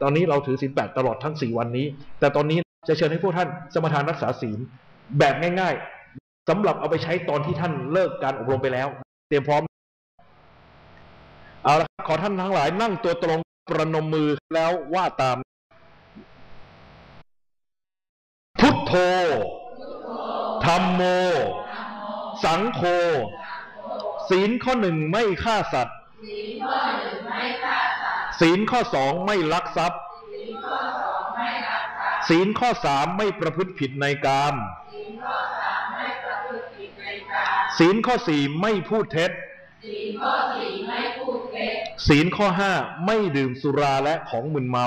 อนนี้เราถือศีล8ตลอดทั้ง4วันนี้แต่ตอนนี้จะเชิญให้พวกท่านสมาทานรักษาศีลแบบง่ายๆสำหรับเอาไปใช้ตอนที่ท่านเลิกการอบรมไปแล้วเตรียมพร้อมเอาละขอท่านทั้งหลายนั่งตัวตรงประนมมือแล้วว่าตามพุทโธธัมโมสังโฆศีลข้อ 1ไม่ฆ่าสัตว์ศีลข้อ 2ไม่ลักทรัพย์ศีลข้อ 3ไม่ประพฤติผิดในกามศีลข้อ 4ไม่พูดเท็จศีลข้อ 5ไม่ดื่มสุราและของมึนเมา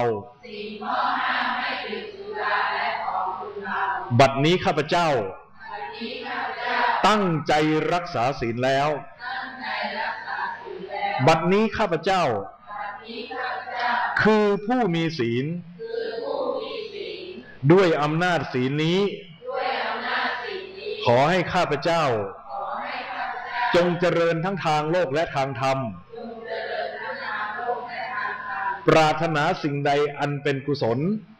บัดนี้ข้าพเจ้าตั้งใจรักษาศีลแล้วบัดนี้ข้าพเจ้าคือผู้มีศีลด้วยอำนาจศีลนี้ขอให้ข้าพเจ้าจงเจริญทั้งทางโลกและทางธรรมปรารถนาสิ่งใดอันเป็นกุศล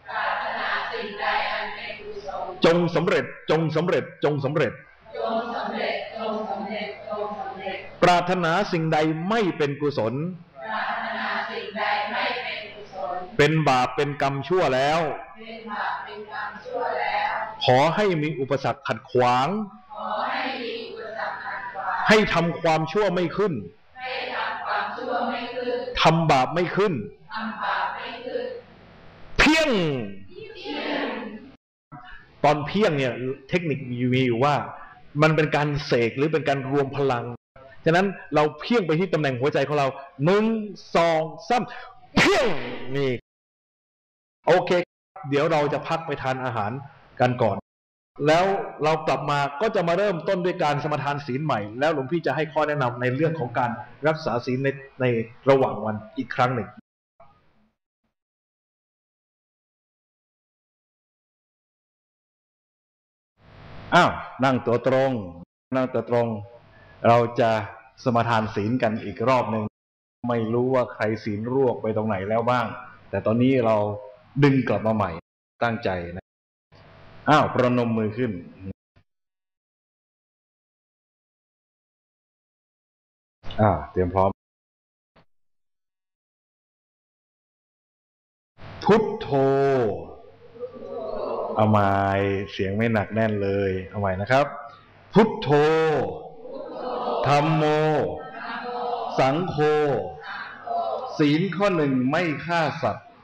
จงสำเร็จจงสำเร็จจงสำเร็จปรารถนาสิ่งใดไม่เป็นกุศลเป็นบาปเป็นกรรมชั่วแล้วขอให้มีอุปสรรคขัดขวางให้ทำความชั่วไม่ขึ้นทำบาปไม่ขึ้นเพียงตอนเพียงเนี่ยเทคนิคมีอยู่ว่ามันเป็นการเสกหรือเป็นการรวมพลังฉะนั้นเราเพียงไปที่ตำแหน่งหัวใจของเรา1 2 3เพียงนี่โอเคเดี๋ยวเราจะพักไปทานอาหารกันก่อนแล้วเรากลับมาก็จะมาเริ่มต้นด้วยการสมาทานศีลใหม่แล้วหลวงพี่จะให้ข้อแนะนำในเรื่องของการรักษาศีลในระหว่างวันอีกครั้งหนึ่งนั่งตัวตรงนั่งตัวตรงเราจะสมาทานศีลกันอีกรอบหนึ่งไม่รู้ว่าใครศีลรั่วไปตรงไหนแล้วบ้างแต่ตอนนี้เราดึงกลับมาใหม่ตั้งใจนะประนมมือขึ้นเตรียมพร้อมพุทโธเอาใหม่เสียงไม่หนักแน่นเลยเอาใหม่นะครับพุทโธธัมโมสังโฆศีลข้อ 1ไม่ฆ่าสัตว์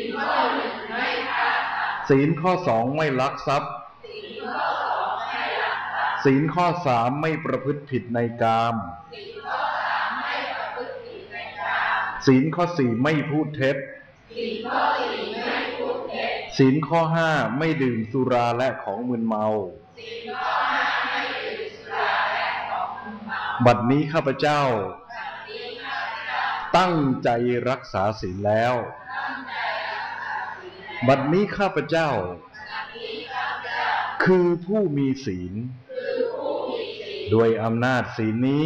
ศีลข้อ 2ไม่ลักทรัพย์ศีลข้อ 3ไม่ประพฤติผิดในกามศีลข้อ 4ไม่พูดเท็จศีลข้อ 5ไม่ดื่มสุราและของมึนเมาบัดนี้ข้าพเจ้าตั้งใจรักษาศีลแล้วบัดนี้ข้าพเจ้าคือผู้มีศีลด้วยอำนาจศีลนี้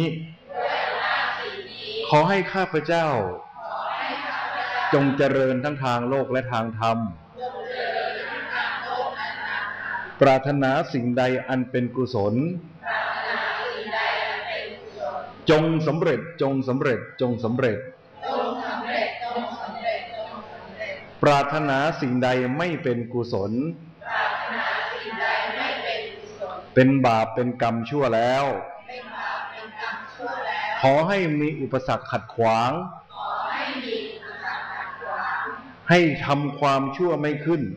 ขอให้ข้าพเจ้าจงเจริญทั้งทางโลกและทางธรรมปรารถนาสิ่งใดอันเป็นกุศลจงสำเร็จจงสำเร็จจงสำเร็จปรารถนาสิ่งใดไม่เป็นกุศลเป็นบาปเป็นกรรมชั่วแล้วขอให้มีอุปสรรคขัดขวางให้ทำความชั่วไม่ขึ้น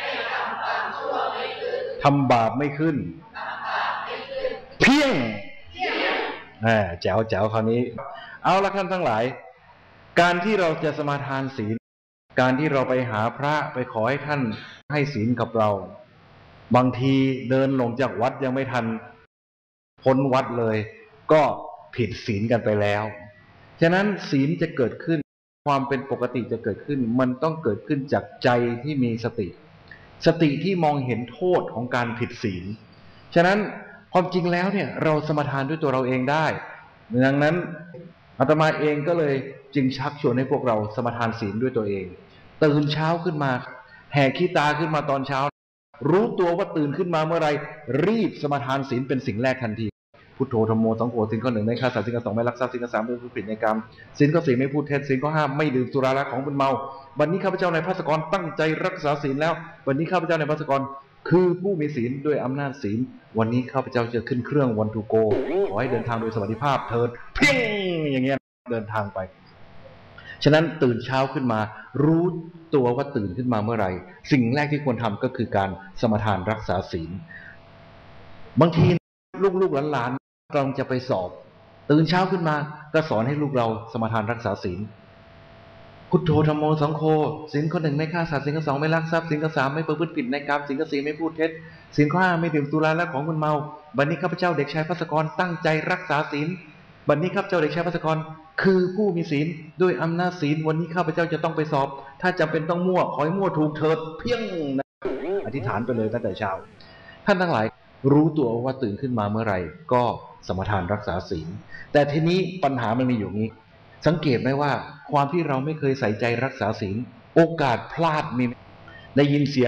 ทำบาปไม่ขึ้นเพียงแจ๋วแจ๋วคราวนี้เอาละท่านทั้งหลายการที่เราจะสมาทานศีลการที่เราไปหาพระไปขอให้ท่านให้ศีลกับเราบางทีเดินลงจากวัดยังไม่ทันพ้นวัดเลยก็ผิดศีลกันไปแล้วฉะนั้นศีลจะเกิดขึ้นความเป็นปกติจะเกิดขึ้นมันต้องเกิดขึ้นจากใจที่มีสติที่มองเห็นโทษของการผิดศีลฉะนั้นความจริงแล้วเนี่ยเราสมาทานด้วยตัวเราเองได้ดังนั้นอาตมาเองก็เลยจึงชักชวนให้พวกเราสมาทานศีลด้วยตัวเองตื่นเช้าขึ้นมาแห่ขี้ตาขึ้นมาตอนเช้ารู้ตัวว่าตื่นขึ้นมาเมื่อไรรีบสมาทานศีลเป็นสิ่งแรกทันทีพุทโธธัมโมสังโฆศีลข้อ 1ไม่ฆ่าสัตว์ศีลข้อ 2ไม่ลักทรัพย์ศีลข้อ 3ไม่พูดผิดในกรรมศีลข้อ 4ไม่พูดเท็จศีลข้อ 5ไม่ดื่มสุราและของมึนเมาวันนี้ข้าพเจ้าในภาสกรตั้งใจรักษาศีลแล้ววันนี้ข้าพเจ้าในภาสกรคือผู้มีศีลด้วยอำนาจศีลวันนี้ข้าพเจ้าจะขึ้นเครื่องวันทูโกขอให้เดินทางโดยสวัสดิภาพเถิดเพียงอย่างเงี้ยเดินทางไปฉะนั้นตื่นเช้าขึ้นมารู้ตัวว่าตื่นขึ้นมาเมื่อไหร่สิ่งแรกที่ควรทำก็คือการสมาทานรักษาศีลบางทีลูกหลานกำลังจะไปสอบตื่นเช้าขึ้นมาก็สอนให้ลูกเราสมาทานรักษาศีลพุทโธธัมโมสังโฆศีลข้อ 1ไม่ฆ่าสัตว์ศีลข้อ 2ไม่ลักทรัพย์ศีลข้อ 3ไม่ประพฤติผิดในกรรมศีลข้อ 4ไม่พูดเท็จศีลข้อ 5ไม่ดื่มสุราและของมึนเมาบัดนี้ข้าพเจ้าเด็กชายภัสกรตั้งใจรักษาศีลบัดนี้ข้าพเจ้าเด็กชายภัสกรคือผู้มีศีลด้วยอำนาจศีลวันนี้ข้าพเจ้าจะต้องไปสอบถ้าจำเป็นต้องมั่วขอให้มั่วถูกเถิดเพียงนะอธิษฐานไปเลยตั้งแต่เช้าท่านทั้งหลายรู้ตัวว่าตื่นขึ้นมาเมื่อไหร่ก็สมาทานรักษาศีลแต่ทีนี้ปัญหามันมีอยู่นี้สังเกตไหมว่าความที่เราไม่เคยใส่ใจรักษาศีลโอกาสพลาดมีได้ยินเสียง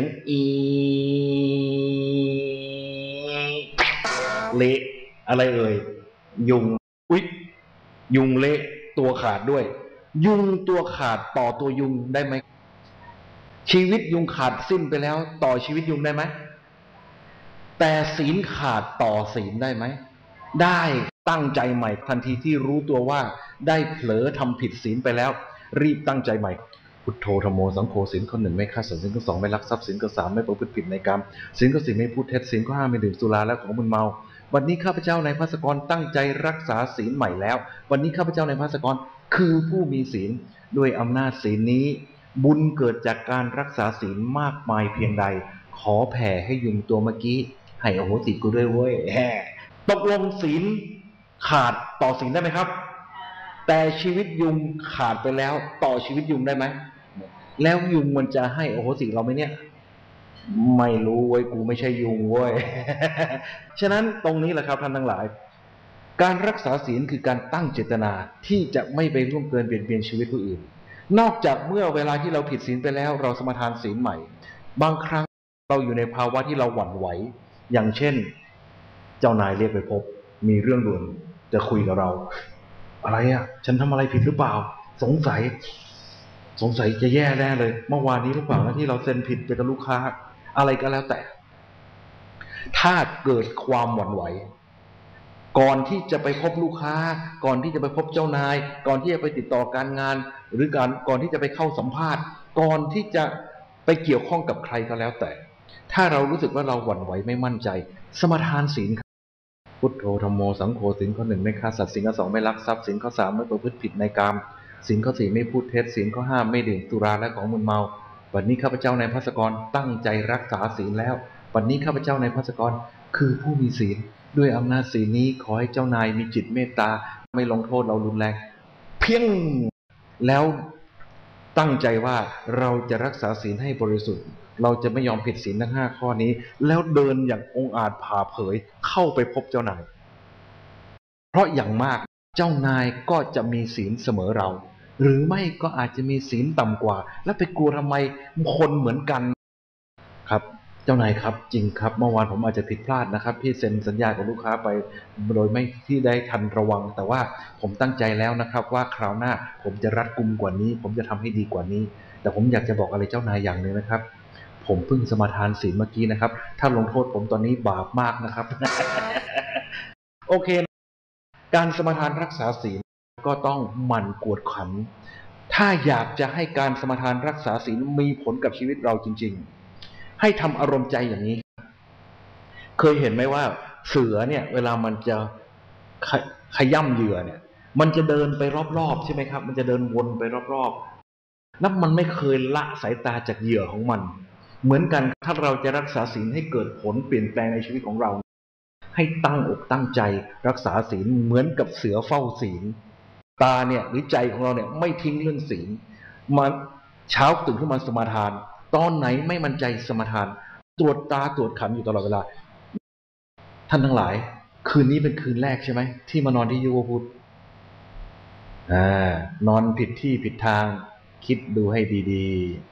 เละอะไรเอ่ยยุงอุ๊ยยุงเละตัวขาดด้วยยุงตัวขาดต่อตัวยุงได้ไหมชีวิตยุงขาดสิ้นไปแล้วต่อชีวิตยุงได้ไหมแต่ศีลขาดต่อศีลได้ไหมได้ตั้งใจใหม่ทันทีที่รู้ตัวว่าได้เผลอทำผิดศีลไปแล้วรีบตั้งใจใหม่พุทโธธัมโมสังโฆศีลข้อ 1ไม่ฆ่าสัตว์ศีลข้อ 2ไม่ลักทรัพย์ศีลข้อ 3ไม่ประพฤติผิดในกรรมศีลข้อ 4ไม่พูดเท็จศีลข้อ 5ไม่ดื่มสุราและของมึนเมาวันนี้ข้าพเจ้าในภาสกรตั้งใจรักษาศีลใหม่แล้ววันนี้ข้าพเจ้าในภาสกรคือผู้มีศีลด้วยอำนาจศีลนี้บุญเกิดจากการรักษาศีลมากมายเพียงใดขอแผ่ให้ยุงตัวเมื่อกี้ให้อโหสิกูด้วยเว้ยตกลงศีลขาดต่อศีลได้ไหมครับแต่ชีวิตยุงขาดไปแล้วต่อชีวิตยุงได้ไหมแล้วยุงมันจะให้อโหสิเราไหมเนี่ยไม่รู้เว้ยกูไม่ใช่ยุงเว้ย ฉะนั้นตรงนี้แหละครับท่านทั้งหลายการรักษาศีลคือการตั้งเจตนาที่จะไม่ไปร่วมเกินเปลี่ยนแปลงชีวิตผู้อื่นนอกจากเมื่อเวลาที่เราผิดศีลไปแล้วเราสมาทานศีลใหม่บางครั้งเราอยู่ในภาวะที่เราหวั่นไหวอย่างเช่นเจ้านายเรียกไปพบมีเรื่องด่วนจะคุยกับเราอะไรอ่ะฉันทำอะไรผิดหรือเปล่าสงสัยจะแย่แน่เลยเมื่อวานนี้หรือเปล่าที่เราเซ็นผิดไปกับลูกค้าอะไรก็แล้วแต่ถ้าเกิดความหวั่นไหวก่อนที่จะไปพบลูกค้าก่อนที่จะไปพบเจ้านายก่อนที่จะไปติดต่อการงานหรือก่อนที่จะไปเข้าสัมภาษณ์ก่อนที่จะไปเกี่ยวข้องกับใครก็แล้วแต่ถ้าเรารู้สึกว่าเราหวั่นไหวไม่มั่นใจสมาทานศีลพุทโธธัมโมสังโฆศีลข้อ 1ไม่ฆ่าสัตว์ศีลข้อ 2ไม่ลักทรัพย์ศีลข้อ 3ไม่ประพฤติผิดในกรรมศีลข้อ 4ไม่พูดเท็จศีลข้อ 5ไม่ดื่มสุราและของมึนเมาวันนี้ข้าพเจ้าในภาสกรตั้งใจรักษาศีลแล้ววันนี้ข้าพเจ้าในภาสกรคือผู้มีศีลด้วยอำนาจศีลนี้ขอให้เจ้านายมีจิตเมตตาไม่ลงโทษเรารุนแรงเพียงแล้วตั้งใจว่าเราจะรักษาศีลให้บริสุทธิ์เราจะไม่ยอมผิดศีลทั้ง5ข้อนี้แล้วเดินอย่างองอาจผ่าเผยเข้าไปพบเจ้านายเพราะอย่างมากเจ้านายก็จะมีศีลเสมอเราหรือไม่ก็อาจจะมีศีลต่ำกว่าแล้วไปกลัวทำไมคนเหมือนกันครับเจ้านายครับจริงครับเมื่อวานผมอาจจะผิดพลาดนะครับที่เซ็นสัญญากับลูกค้าไปโดยไม่ที่ได้ทันระวังแต่ว่าผมตั้งใจแล้วนะครับว่าคราวหน้าผมจะรัดกุมกว่านี้ผมจะทำให้ดีกว่านี้แต่ผมอยากจะบอกอะไรเจ้านายอย่างหนึ่งนะครับผมเพิ่งสมาทานศีลเมื่อกี้นะครับถ้าลงโทษผมตอนนี้บาปมากนะครับ โอเคการสมาทานรักษาศีลก็ต้องหมั่นกวดขันถ้าอยากจะให้การสมาทานรักษาศีลมีผลกับชีวิตเราจริงๆให้ทำอารมณ์ใจอย่างนี้เคยเห็นไหมว่าเสือเนี่ยเวลามันจะขย่ำเหยื่อเนี่ยมันจะเดินไปรอบๆใช่ไหมครับมันจะเดินวนไปรอบๆนับมันไม่เคยละสายตาจากเหยื่อของมันเหมือนกันถ้าเราจะรักษาศีลให้เกิดผลเปลี่ยนแปลงในชีวิตของเราให้ตั้งอกตั้งใจรักษาศีลเหมือนกับเสือเฝ้าศีลตาเนี่ยหรือใจของเราเนี่ยไม่ทิ้งเรื่องศีลมาเช้าตื่นขึ้นมาสมาทานตอนไหนไม่มั่นใจสมาทานตรวจตาตรวจขันอยู่ตลอดเวลาท่านทั้งหลายคืนนี้เป็นคืนแรกใช่ไหมที่มานอนที่ยุวพุทธนอนผิดที่ผิดทางคิดดูให้ดี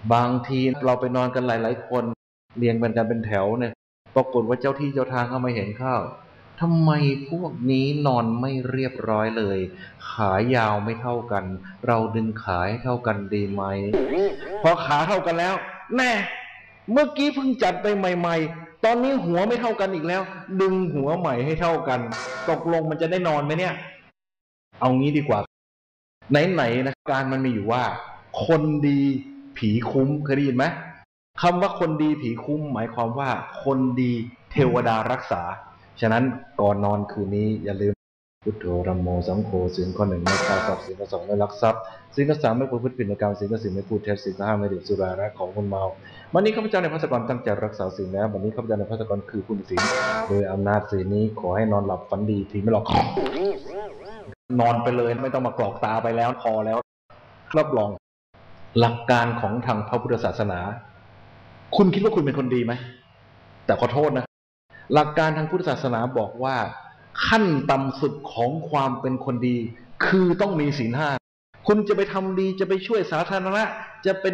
บางทีเราไปนอนกันหลายๆคนเรียงกันเป็นแถวเนี่ยปรากฏว่าเจ้าที่เจ้าทางเข้ามาเห็นเข้าทำไมพวกนี้นอนไม่เรียบร้อยเลยขายาวไม่เท่ากันเราดึงขาให้เท่ากันดีไหมพอขาเท่ากันแล้วแน่เมื่อกี้เพิ่งจัดไปใหม่ๆตอนนี้หัวไม่เท่ากันอีกแล้วดึงหัวใหม่ให้เท่ากันตกลงมันจะได้นอนไหมเนี่ยเอางี้ดีกว่าไหนๆนะการมันมีอยู่ว่าคนดีผีคุ้มเคยได้ยินไหมคำว่าคนดีผีคุ้มหมายความว่าคนดีเทวดารักษาฉะนั้นก่อนนอนคืนนี้อย่าลืมพุทโธธัมโมสังโฆศีลข้อ 1ไม่ฆ่าสัตว์ศีลข้อ 2ไม่ลักทรัพย์ศีลข้อ 3ไม่ประพฤติผิดในกรรมศีลข้อ 4ไม่พูดเท็จศีลข้อ 5ไม่ดื่มสุราและของมึนเมาวันนี้ข้าพเจ้าในพระสกรตั้งใจรักษาศีลแล้ววันนี้ข้าพเจ้าในพระสกรคือคุณศีลโดยอำนาจศีลนี้ขอให้นอนหลับฝันดีผีไม่หลอกนอนไปเลยไม่ต้องมากรอกตาไปแล้วพอแล้วรับรองหลักการของทางพระพุทธศาสนาคุณคิดว่าคุณเป็นคนดีไหมแต่ขอโทษนะหลักการทางพุทธศาสนาบอกว่าขั้นต่ำสุดของความเป็นคนดีคือต้องมีศีล 5คุณจะไปทำดีจะไปช่วยสาธารณะจะเป็น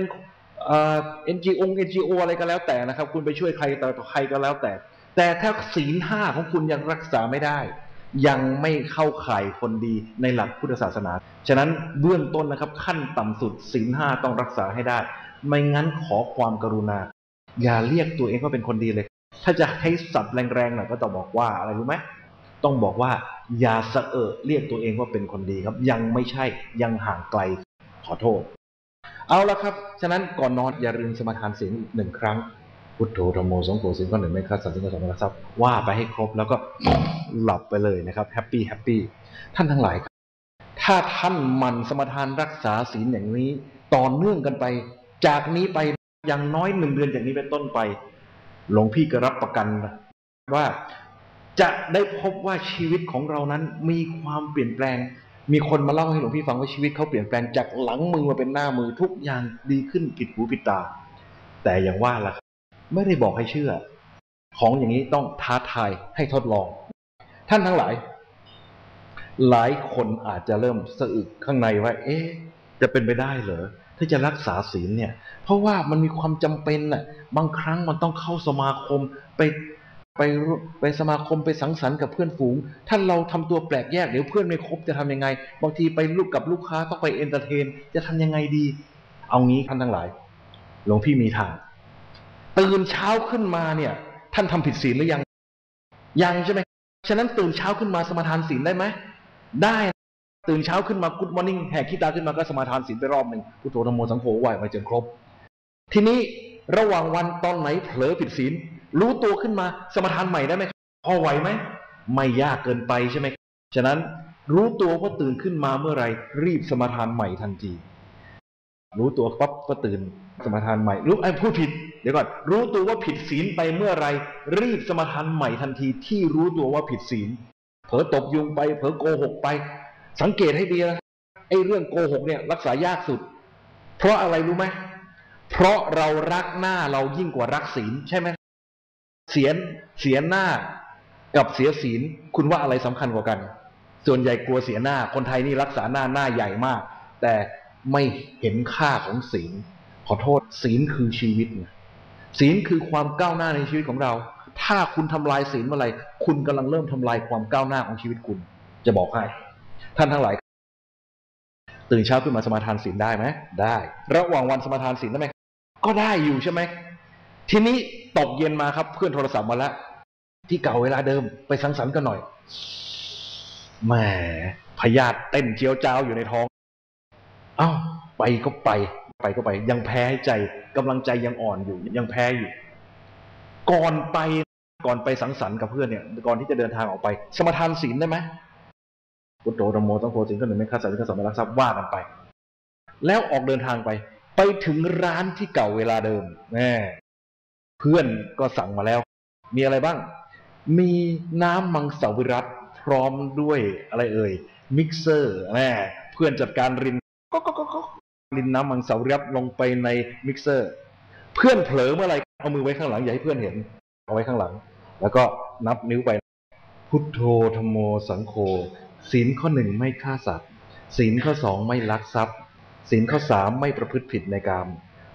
NGO อะไรก็แล้วแต่นะครับคุณไปช่วยใครต่อใครก็แล้วแต่ถ้าศีล 5ของคุณยังรักษาไม่ได้ยังไม่เข้าข่ายคนดีในหลักพุทธศาสนาฉะนั้นเบื้องต้นนะครับขั้นต่ำสุดศีล 5ต้องรักษาให้ได้ไม่งั้นขอความกรุณาอย่าเรียกตัวเองว่าเป็นคนดีเลยถ้าจะให้สับแรงๆหน่อยก็ต้องบอกว่าอะไรรู้ไหมต้องบอกว่าอย่าสะเรียกตัวเองว่าเป็นคนดีครับยังไม่ใช่ยังห่างไกลขอโทษเอาละครับฉะนั้นก่อนนอนอย่าลืมสมาทานศีลอีก1 ครั้งพุทโธธัมโมสังโฆศีลข้อ 1ไม่ฆ่าสัตว์ศีลข้อ 2ไม่ลักทรัพย์ว่าไปให้ครบแล้วก็หลับไปเลยนะครับแฮปปี้ท่านทั้งหลายถ้าท่านมันสมาทานรักษาศีลอย่างนี้ต่อเนื่องกันไปจากนี้ไปอย่างน้อย1 เดือนจากนี้เป็นต้นไปหลวงพี่ก็รับประกันว่าจะได้พบว่าชีวิตของเรานั้นมีความเปลี่ยนแปลงมีคนมาเล่าให้หลวงพี่ฟังว่าชีวิตเขาเปลี่ยนแปลงจากหลังมือมาเป็นหน้ามือทุกอย่างดีขึ้นผิดหูผิดตาแต่อย่างว่าล่ะไม่ได้บอกให้เชื่อของอย่างนี้ต้องท้าทายให้ทดลองท่านทั้งหลายคนอาจจะเริ่มสะอึกข้างในว่าจะเป็นไปได้เหรอที่จะรักษาศีลเนี่ยเพราะว่ามันมีความจำเป็นน่ะบางครั้งมันต้องเข้าสมาคมไปสมาคมไปสังสรรค์กับเพื่อนฝูงถ้าเราทำตัวแปลกแยกเดี๋ยวเพื่อนไม่ครบจะทำยังไงบางทีไปกับลูกค้าต้องไปเอนเตอร์เทนจะทำยังไงดีเอางี้ท่านทั้งหลายหลวงพี่มีทางตื่นเช้าขึ้นมาเนี่ยท่านทำผิดศีลหรือยังใช่ไหมฉะนั้นตื่นเช้าขึ้นมาสมาทานศีลได้ไหมได้ตื่นเช้าขึ้นมากุ๊ดมอร์นิ่งแหกขี้ตาขึ้นมาก็สมาทานศีลไปรอบหนึ่งพุทโธธัมโมสังโฆไหว้ไปจนครบทีนี้ระหว่างวันตอนไหนเผลอผิดศีลรู้ตัวขึ้นมาสมาทานใหม่ได้ไหมพอไหวไหมไม่ยากเกินไปใช่ไหมฉะนั้นรู้ตัวว่าตื่นขึ้นมาเมื่อไรรีบสมาทานใหม่ทันทีรู้ตัวปั๊บก็ตื่นสมาทานใหม่พูดผิดเดี๋ยวก่อนรู้ตัวว่าผิดศีลไปเมื่อไรรีบสมาทานใหม่ทันทีที่รู้ตัวว่าผิดศีลเผลอตบยุงไปเผลอโกหกไปสังเกตให้ดีนะเรื่องโกหกเนี่ยรักษายากสุดเพราะอะไรรู้ไหมเพราะเรารักหน้าเรายิ่งกว่ารักศีลใช่ไหมเสียหน้ากับเสียศีลคุณว่าอะไรสำคัญกว่ากันส่วนใหญ่กลัวเสียหน้าคนไทยนี่รักษาหน้าใหญ่มากแต่ไม่เห็นค่าของศีลขอโทษศีลคือชีวิตศีลคือความก้าวหน้าในชีวิตของเราถ้าคุณทำลายศีลเมื่อไหร่คุณกำลังเริ่มทำลายความก้าวหน้าของชีวิตคุณจะบอกให้ท่านทั้งหลายตื่นเช้าขึ้นมาสมาทานศีลได้ไหมได้ระหว่างวันสมาทานศีลได้ไหมก็ได้อยู่ใช่ไหมทีนี้ตกเย็นมาครับเพื่อนโทรศัพท์มาแล้วที่เก่าเวลาเดิมไปสังสรรค์กันหน่อยแหมพยาธิเต้นเจียวจ้าวอยู่ในท้องไปก็ไปยังแพ้ใจกำลังใจยังอ่อนอยู่ยังแพ้อยู่ก่อนไปสังสรรค์กับเพื่อนเนี่ยก่อนที่จะเดินทางออกไปสมาทานศีลได้ไหมพุทโธธัมโมสังโฆศีลข้อ 1ไม่ฆ่าสัตว์ศีลข้อ 2ไม่ลักทรัพย์ว่ากันไปแล้วออกเดินทางไปถึงร้านที่เก่าเวลาเดิมเพื่อนก็สั่งมาแล้วมีอะไรบ้างมีน้ำมังสวิรัติพร้อมด้วยอะไรมิกเซอร์เพื่อนจัดการรินน้ำมังสวิรัติลงไปในมิกเซอร์เพื่อนเผลอเมื่อไรเอามือไว้ข้างหลังอย่าให้เพื่อนเห็นเอาไว้ข้างหลังแล้วก็นับนิ้วไปพุทโธธัมโมสังโฆศีลข้อ 1ไม่ฆ่าสัตว์ศีลข้อ 2ไม่ลักทรัพย์ศีลข้อ 3ไม่ประพฤติผิดในกาม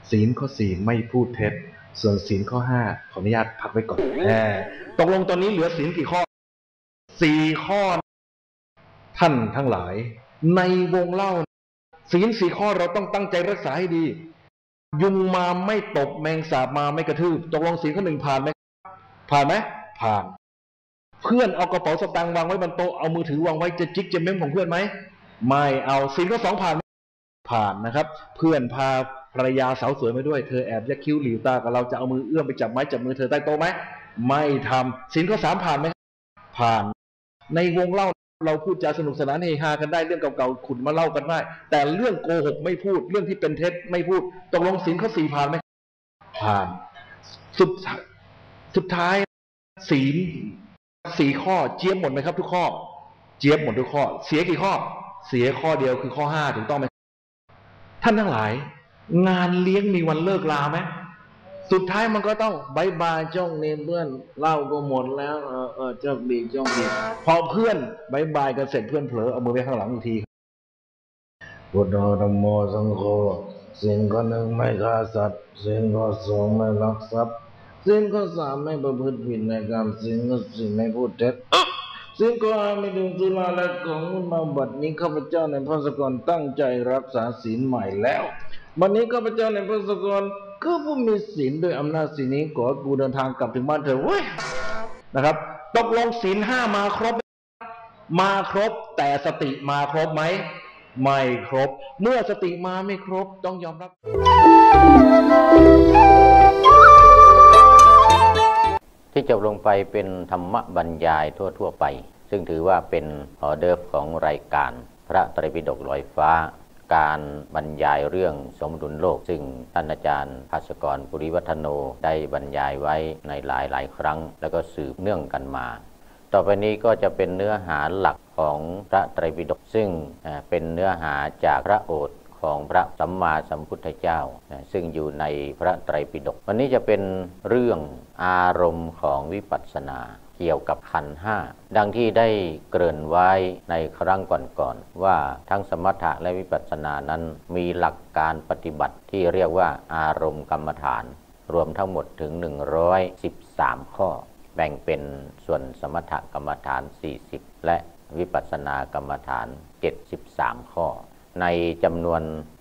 ศีลข้อ4ไม่พูดเท็จส่วนศีลข้อ5ขออนุญาตพักไว้ก่อนตกลงตอนนี้เหลือศีลกี่ข้อ4ข้อท่านทั้งหลายในวงเล่าศีล4ข้อเราต้องตั้งใจรักษาให้ดียุงมาไม่ตบแมงสาบมาไม่กระทืบตกลงศีลข้อ1ผ่านไหมผ่านไหมผ่านเพื่อนเอากระเป๋าสตางค์วางไว้บนโต๊ะเอามือถือวางไว้จะจิกจะเม้มของเพื่อนไหมไม่เอาศีลข้อ2ผ่านผ่านนะครับเพื่อนพาภรรยาสาวสวยมาด้วยเธอแอบยักคิ้วหลิวตากับเราจะเอามือเอื้อมไปจับไม้จับมือเธอใต้โต๊ะไหมไม่ทำศีลข้อ3ผ่านไหมผ่านในวงเล่าเราพูดจาสนุกสนานเฮฮากันได้เรื่องเก่าๆขุดมาเล่ากันได้แต่เรื่องโกหกไม่พูดเรื่องที่เป็นเท็จไม่พูดตกลงศีลข้อ4ผ่านไหมผ่านสุดท้ายศีล4ข้อเจี๊ยบหมดไหมครับทุกข้อเจี๊ยบหมดทุกข้อเสียกี่ข้อเสียข้อเดียวคือข้อ5ถูกต้องไหมท่านทั้งหลายงานเลี้ยงมีวันเลิกลาไหมสุดท้ายมันก็ต้องบายบายจ้องเนเพื่อนเล่าก็หมดแล้วเจ้าดีจ้องดีพอเพื่อนบายบายกันเสร็จเพื่อนเผลอเอามือไปข้างหลังอีกทีพุทโธธัมโมสังโฆศีลข้อ1ไม่ฆ่าสัตว์ศีลข้อ2ไม่ลักทรัพย์ศีลข้อ3ไม่ประพฤติผิดในกรรมศีลข้อ4ไม่พูดเท็จศีลข้อ5ไม่ดื่มสุราและของมึนเมาบัดนี้ข้าพเจ้าในพระสกรตั้งใจรักษาศีลใหม่แล้ววันนี้ข้าพเจ้าในพระสกรก็ผู้มีศีลด้วยอำนาจศีลนี้ขอกูเดินทางกลับถึงบ้านเถอะเว้ยนะครับตกลงศีล5มาครบแต่สติมาครบไหมไม่ครบเมื่อสติมาไม่ครบต้องยอมรับที่จบลงไปเป็นธรรมบรรยายทั่วไปซึ่งถือว่าเป็นออเดิร์ฟของรายการพระไตรปิฎกลอยฟ้าการบรรยายเรื่องสมดุลโลกซึ่งท่านอาจารย์ภาสกร ปุริวัฒโนได้บรรยายไว้ในหลายครั้งแล้วก็สืบเนื่องกันมาต่อไปนี้ก็จะเป็นเนื้อหาหลักของพระไตรปิฎกซึ่งเป็นเนื้อหาจากพระโอษฐ์ของพระสัมมาสัมพุทธเจ้าซึ่งอยู่ในพระไตรปิฎกวันนี้จะเป็นเรื่องอารมณ์ของวิปัสสนาเกี่ยวกับขันธ์5ดังที่ได้เกริ่นไว้ในครั้งก่อนๆว่าทั้งสมถะและวิปัสสนานั้นมีหลักการปฏิบัติที่เรียกว่าอารมณ์กรรมฐานรวมทั้งหมดถึง113ข้อแบ่งเป็นส่วนสมถกรรมฐาน40และวิปัสสนากรรมฐาน73ข้อในจำนวน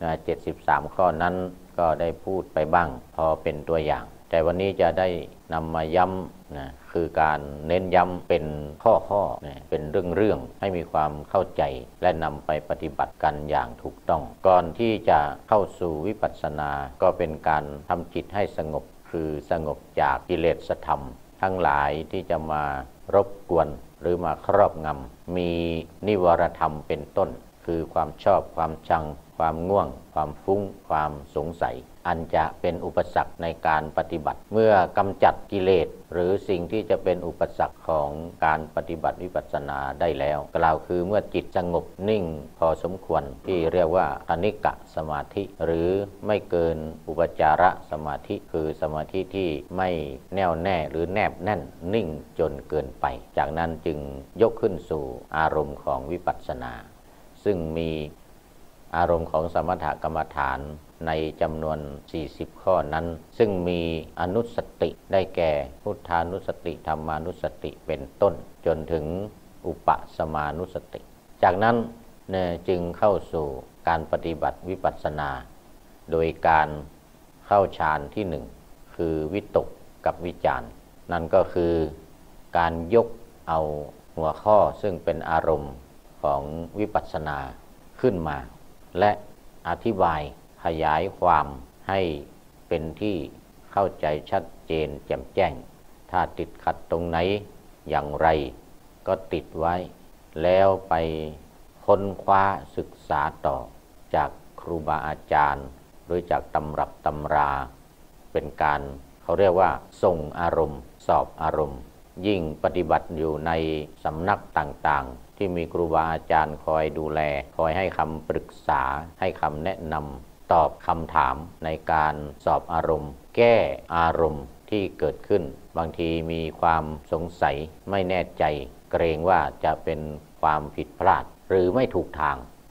73ข้อนั้นก็ได้พูดไปบ้างพอเป็นตัวอย่างแต่วันนี้จะได้นำมาย้ำคือการเน้นย้ำเป็นข้อเป็นเรื่องให้มีความเข้าใจและนำไปปฏิบัติกันอย่างถูกต้องก่อนที่จะเข้าสู่วิปัสสนาก็เป็นการทำจิตให้สงบคือสงบจากกิเลสธรรมทั้งหลายที่จะมารบกวนหรือมาครอบงำมีนิวรธรรมเป็นต้นคือความชอบความชังความง่วงความฟุ้งความสงสัยอันจะเป็นอุปสรรคในการปฏิบัติเมื่อกำจัดกิเลสหรือสิ่งที่จะเป็นอุปสรรคของการปฏิบัติวิปัสสนาได้แล้วกล่าวคือเมื่อจิตสงบนิ่งพอสมควรที่เรียกว่าคณิกะสมาธิหรือไม่เกินอุปจารสมาธิคือสมาธิที่ไม่แน่วแน่หรือแนบแน่นนิ่งจนเกินไปจากนั้นจึงยกขึ้นสู่อารมณ์ของวิปัสสนาซึ่งมีอารมณ์ของสมถกรรมฐานในจำนวน40ข้อนั้นซึ่งมีอนุสติได้แก่พุทธานุสติธรรมานุสติเป็นต้นจนถึงอุปสมานุสติจากนั้นจึงเข้าสู่การปฏิบัติวิปัสสนาโดยการเข้าฌานที่1คือวิตกกับวิจารณ์นั่นก็คือการยกเอาหัวข้อซึ่งเป็นอารมณ์ของวิปัสสนาขึ้นมาและอธิบายขยายความให้เป็นที่เข้าใจชัดเจนแจ่มแจ้งถ้าติดขัดตรงไหนอย่างไรก็ติดไว้แล้วไปค้นคว้าศึกษาต่อจากครูบาอาจารย์หรือจากตำรับตำราเป็นการเขาเรียกว่าส่งอารมณ์สอบอารมณ์ยิ่งปฏิบัติอยู่ในสำนักต่างๆที่มีครูบาอาจารย์คอยดูแลคอยให้คำปรึกษาให้คำแนะนำตอบคำถามในการสอบอารมณ์แก้อารมณ์ที่เกิดขึ้นบางทีมีความสงสัยไม่แน่ใจเกรงว่าจะเป็นความผิดพลาดหรือไม่ถูกทาง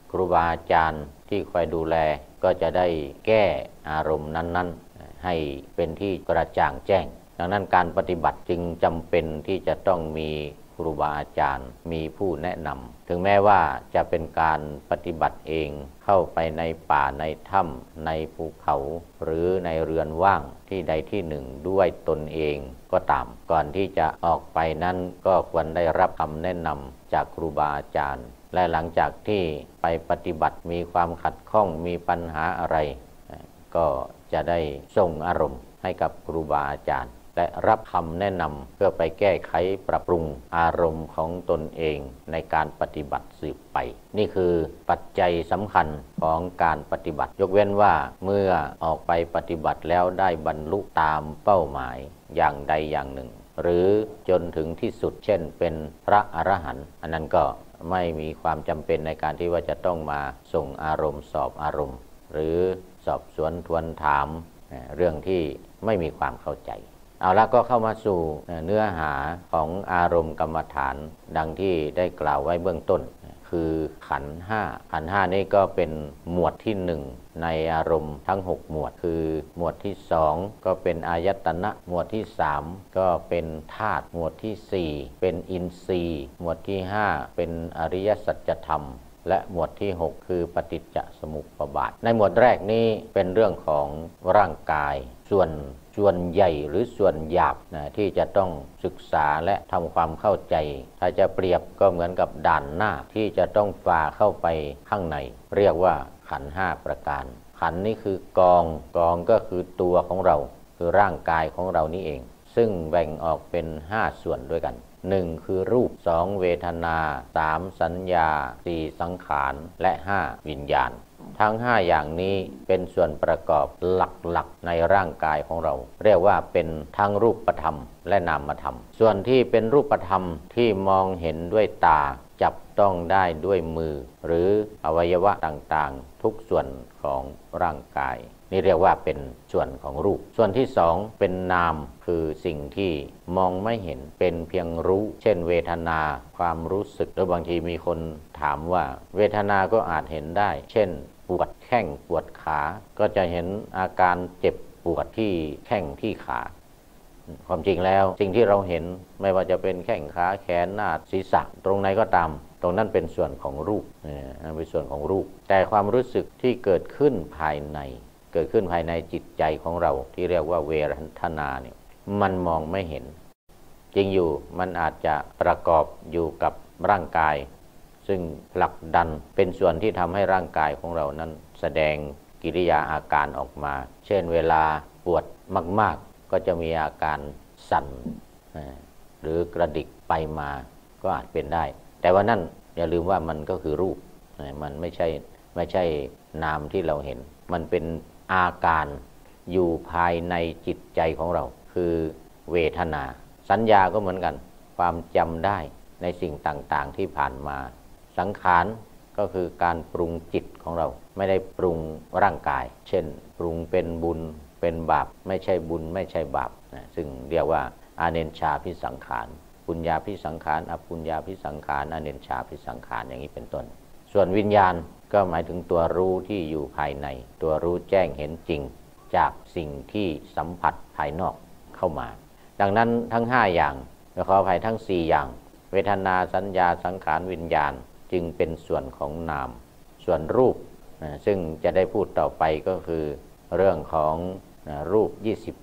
ครูบาอาจารย์ที่คอยดูแลก็จะได้แก้อารมณ์นั้นๆให้เป็นที่กระจ่างแจ้งดังนั้นการปฏิบัติจึงจำเป็นที่จะต้องมีครูบาอาจารย์มีผู้แนะนำถึงแม้ว่าจะเป็นการปฏิบัติเองเข้าไปในป่าในถ้ำในภูเขาหรือในเรือนว่างที่ใดที่หนึ่งด้วยตนเองก็ตามก่อนที่จะออกไปนั้นก็ควรได้รับคำแนะนำจากครูบาอาจารย์และหลังจากที่ไปปฏิบัติมีความขัดข้องมีปัญหาอะไรก็จะได้ส่งอารมณ์ให้กับครูบาอาจารย์และรับคำแนะนำเพื่อไปแก้ไขปรับปรุงอารมณ์ของตนเองในการปฏิบัติสืบไปนี่คือปัจจัยสำคัญของการปฏิบัติยกเว้นว่าเมื่อออกไปปฏิบัติแล้วได้บรรลุตามเป้าหมายอย่างใดอย่างหนึ่งหรือจนถึงที่สุดเช่นเป็นพระอรหันต์อันนั้นก็ไม่มีความจำเป็นในการที่ว่าจะต้องมาส่งอารมณ์สอบอารมณ์หรือสอบสวนทวนถามเรื่องที่ไม่มีความเข้าใจเอาละก็เข้ามาสู่เนื้อหาของอารมณ์กรรมฐานดังที่ได้กล่าวไว้เบื้องต้นคือขันธ์ห้าขันธ์ห้านี้ก็เป็นหมวดที่หนึ่งในอารมณ์ทั้ง6หมวดคือหมวดที่2ก็เป็นอายตนะหมวดที่3ก็เป็นธาตุหมวดที่4เป็นอินทรีย์หมวดที่5เป็นอริยสัจธรรมและหมวดที่6คือปฏิจจสมุปบาทในหมวดแรกนี้เป็นเรื่องของร่างกายส่วนใหญ่หรือส่วนหยาบที่จะต้องศึกษาและทำความเข้าใจถ้าจะเปรียบก็เหมือนกับด่านหน้าที่จะต้องฝ่าเข้าไปข้างในเรียกว่าขันธ์5ประการขันธ์นี้คือกองก็คือตัวของเราคือร่างกายของเรานี่เองซึ่งแบ่งออกเป็น5ส่วนด้วยกัน1คือรูป2เวทนา3สัญญา4สังขารและ5วิญญาณทั้ง5อย่างนี้เป็นส่วนประกอบหลักๆในร่างกายของเราเรียกว่าเป็นทั้งรูปธรรมและนามธรรมส่วนที่เป็นรูปธรรมที่มองเห็นด้วยตาจับต้องได้ด้วยมือหรืออวัยวะต่างๆทุกส่วนของร่างกายนี่เรียกว่าเป็นส่วนของรูปส่วนที่2เป็นนามคือสิ่งที่มองไม่เห็นเป็นเพียงรู้เช่นเวทนาความรู้สึกหรือบางทีมีคนถามว่าเวทนาก็อาจเห็นได้เช่นปวดแข้งปวดขาก็จะเห็นอาการเจ็บปวดที่แข้งที่ขาความจริงแล้วสิ่งที่เราเห็นไม่ว่าจะเป็นแข้งขาแขนหน้าศีรษะตรงไหนก็ตามตรงนั้นเป็นส่วนของรูปเป็นส่วนของรูปแต่ความรู้สึกที่เกิดขึ้นภายในจิตใจของเราที่เรียกว่าเวทนาเนี่ยมันมองไม่เห็นจริงอยู่มันอาจจะประกอบอยู่กับร่างกายซึ่งผลักดันเป็นส่วนที่ทำให้ร่างกายของเรานั้นแสดงกิริยาอาการออกมาเช่นเวลาปวดมากๆก็จะมีอาการสั่นหรือกระดิกไปมาก็อาจเป็นได้แต่ว่านั่นอย่าลืมว่ามันก็คือรูปมันไม่ใช่นามที่เราเห็นมันเป็นอาการอยู่ภายในจิตใจของเราคือเวทนาสัญญาก็เหมือนกันความจำได้ในสิ่งต่างๆที่ผ่านมาสังขารก็คือการปรุงจิตของเราไม่ได้ปรุงร่างกายเช่นปรุงเป็นบุญเป็นบาปไม่ใช่บุญไม่ใช่บาปซึ่งเรียกว่าอาเนญชาภิสังขารปุญญาภิสังขารอปุญญาภิสังขารอาเนญชาภิสังขารอย่างนี้เป็นต้นส่วนวิญญาณก็หมายถึงตัวรู้ที่อยู่ภายในตัวรู้แจ้งเห็นจริงจากสิ่งที่สัมผัสภายนอกเข้ามาดังนั้นทั้ง5อย่างขออภัยทั้ง4อย่างเวทนาสัญญาสังขารวิญญาณจึงเป็นส่วนของนามส่วนรูปซึ่งจะได้พูดต่อไปก็คือเรื่องของรูป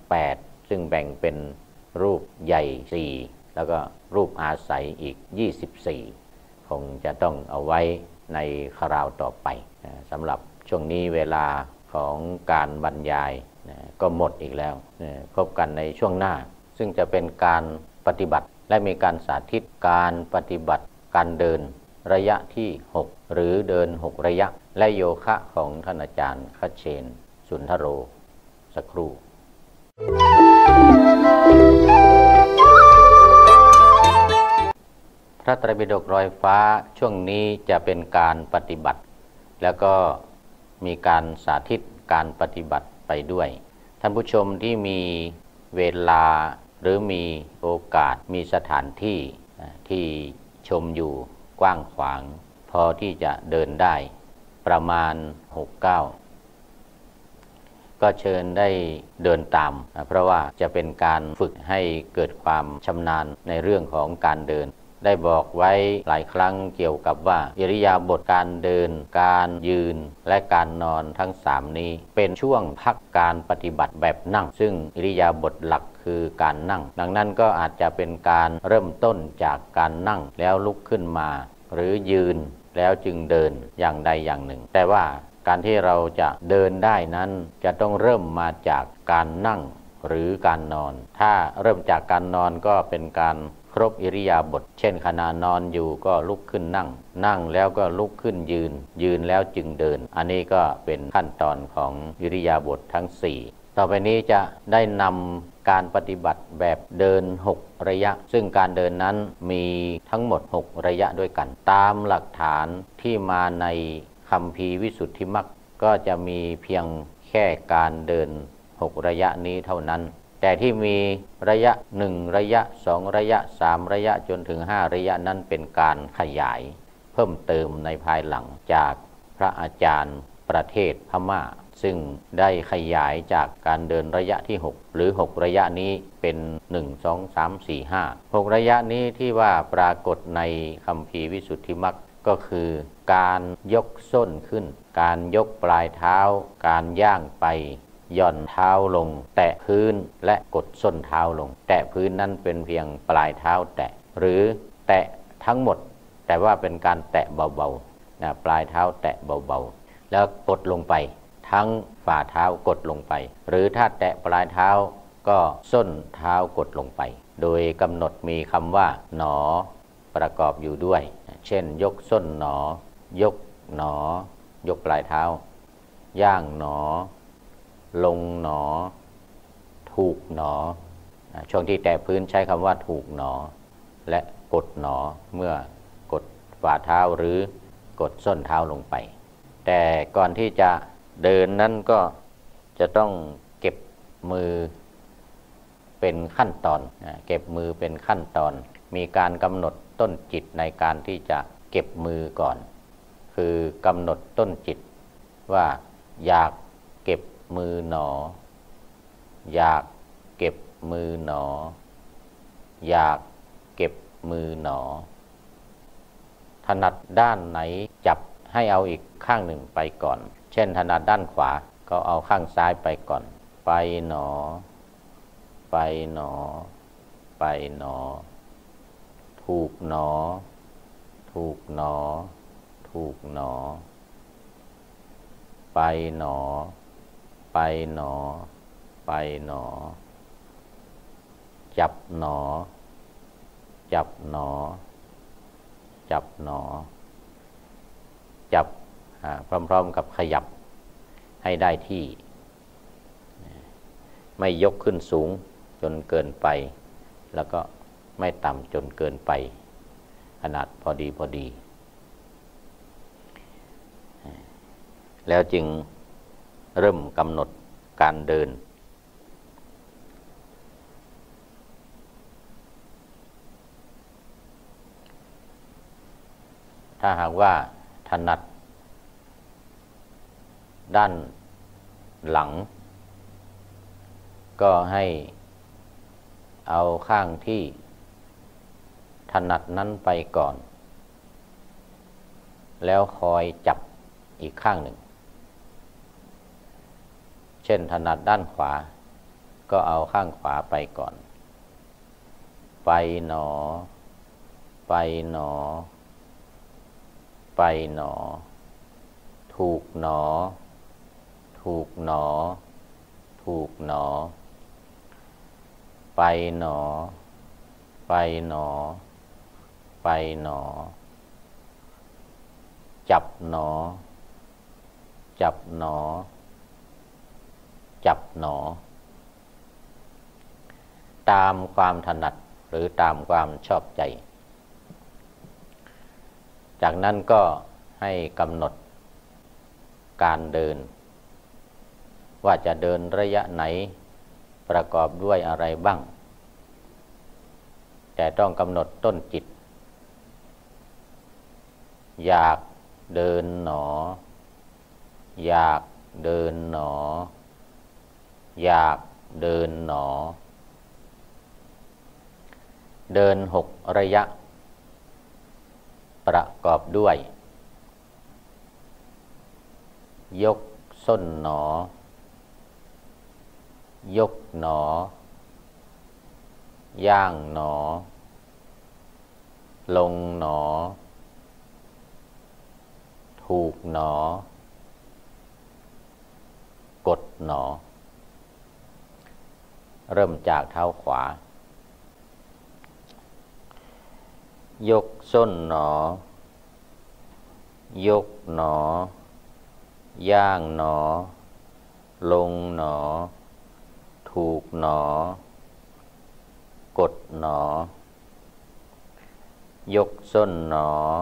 28ซึ่งแบ่งเป็นรูปใหญ่4แล้วก็รูปอาศัยอีก24คงจะต้องเอาไว้ในคราวต่อไปสำหรับช่วงนี้เวลาของการบรรยายก็หมดอีกแล้วพบกันในช่วงหน้าซึ่งจะเป็นการปฏิบัติและมีการสาธิตการปฏิบัติการเดินระยะที่6หรือเดิน6ระยะและโยคะของท่านอาจารย์คเชนสุนทโรสักครู่พระไตรปิฎกรอยฟ้าช่วงนี้จะเป็นการปฏิบัติแล้วก็มีการสาธิตการปฏิบัติไปด้วยท่านผู้ชมที่มีเวลาหรือมีโอกาสมีสถานที่ที่ชมอยู่กว้างขวางพอที่จะเดินได้ประมาณ69ก็เชิญได้เดินตามเพราะว่าจะเป็นการฝึกให้เกิดความชำนาญในเรื่องของการเดินได้บอกไว้หลายครั้งเกี่ยวกับว่าอิริยาบถการเดินการยืนและการนอนทั้ง3นี้เป็นช่วงพักการปฏิบัติแบบนั่งซึ่งอิริยาบถหลักคือการนั่งดังนั้นก็อาจจะเป็นการเริ่มต้นจากการนั่งแล้วลุกขึ้นมาหรือยืนแล้วจึงเดินอย่างใดอย่างหนึ่งแต่ว่าการที่เราจะเดินได้นั้นจะต้องเริ่มมาจากการนั่งหรือการนอนถ้าเริ่มจากการนอนก็เป็นการครบอิริยาบถเช่นขณะนอนอยู่ก็ลุกขึ้นนั่งนั่งแล้วก็ลุกขึ้นยืนยืนแล้วจึงเดินอันนี้ก็เป็นขั้นตอนของอิริยาบถทั้ง4ต่อไปนี้จะได้นำการปฏิบัติแบบเดิน6ระยะซึ่งการเดินนั้นมีทั้งหมด6ระยะด้วยกันตามหลักฐานที่มาในคัมภีร์วิสุทธิมรรคก็จะมีเพียงแค่การเดิน6ระยะนี้เท่านั้นแต่ที่มีระยะ1ระยะ2ระยะ3ระยะจนถึง5ระยะนั้นเป็นการขยายเพิ่มเติมในภายหลังจากพระอาจารย์ประเทศพม่าซึ่งได้ขยายจากการเดินระยะที่6หรือ6ระยะนี้เป็น1 2 3 4 5 6ระยะนี้ที่ว่าปรากฏในคัมภีร์วิสุทธิมรรคก็คือการยกส้นขึ้นการยกปลายเท้าการย่างไปหย่อนเท้าลงแตะพื้นและกดส้นเท้าลงแตะพื้นนั้นเป็นเพียงปลายเท้าแตะหรือแตะทั้งหมดแต่ว่าเป็นการแตะเบาๆนะปลายเท้าแตะเบาๆแล้วกดลงไปทั้งฝ่าเท้ากดลงไปหรือถ้าแตะปลายเท้าก็ส้นเท้ากดลงไปโดยกำหนดมีคำว่าหนอประกอบอยู่ด้วยเช่นยกส้นหนอยกหนอยกปลายเท้าย่างหนอลงหนอถูกหนอช่วงที่แตะพื้นใช้คำว่าถูกหนอและกดหนอเมื่อกดฝ่าเท้าหรือกดส้นเท้าลงไปแต่ก่อนที่จะเดินนั้นก็จะต้องเก็บมือเป็นขั้นตอนเก็บมือเป็นขั้นตอนมีการกำหนดต้นจิตในการที่จะเก็บมือก่อนคือกำหนดต้นจิตว่าอยากเก็บมือหนออยากเก็บมือหนออยากเก็บมือหนอถนัดด้านไหนจับให้เอาอีกข้างหนึ่งไปก่อนเช่นถนัดด้านขวาก็เอาข้างซ้ายไปก่อนไปหนอไปหนอไปหนอถูกหนอถูกหนอถูกหนอไปหนอไปหนอไปหนอจับหนอจับหนอจับหนอจับพร้อมๆกับขยับให้ได้ที่ไม่ยกขึ้นสูงจนเกินไปแล้วก็ไม่ต่ำจนเกินไปขนาดพอดีแล้วจึงเริ่มกำหนดการเดินถ้าหากว่าถนัดด้านหลังก็ให้เอาข้างที่ถนัดนั้นไปก่อนแล้วคอยจับอีกข้างหนึ่งเช่นถนัดด้านขวาก็เอาข้างขวาไปก่อนไปหนอไปหนอไปหนอถูกหนอถูกหนอถูกหนอไปหนอไปหนอไปหนอจับหนอจับหนอจับหนอตามความถนัดหรือตามความชอบใจจากนั้นก็ให้กำหนดการเดินว่าจะเดินระยะไหนประกอบด้วยอะไรบ้างแต่ต้องกำหนดต้นจิตอยากเดินหนออยากเดินหนออยากเดินหนอเดิน6 ระยะประกอบด้วยยกส้นหนอยกหนอย่างหนอลงหนอถูกหนอกดหนอเริ่มจากเท้าขวายกส้นหนอยกหนอย่างหนอลงหนอถูกหนอกดหนอยกส้นหน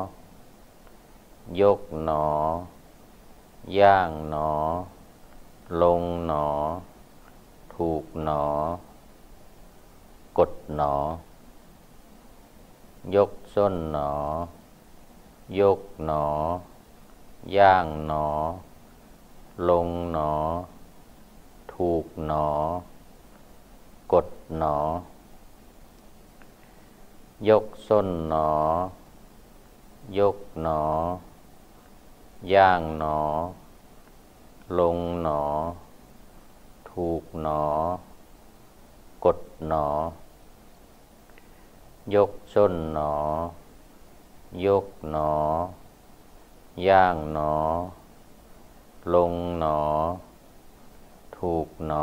อยกหนอย่างหนอลงหนอถูกหนอกดหนอยกส้นหนอยกหนอย่างหนอลงหนอถูกหนอกดหนอยกส้นหนอยกหนอย่างหนอลงหนอถูกหนอกดหนอยกส้นหนอยกหนอย่างหนอลงหนอถูกหน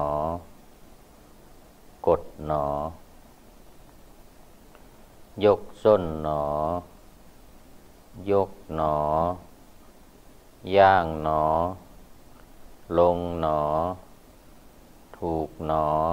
อกดหนอยกส้นหนอยกหนอย่างหนอลงหนอถูกหน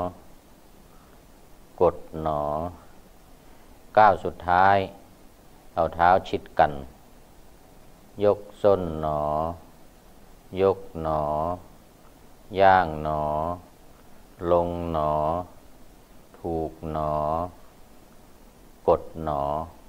อกดหนอก้าวสุดท้ายเอาเท้าชิดกันยกส้นหนอยกหนอย่างหนอลงหนอถูกหนอกดหนอ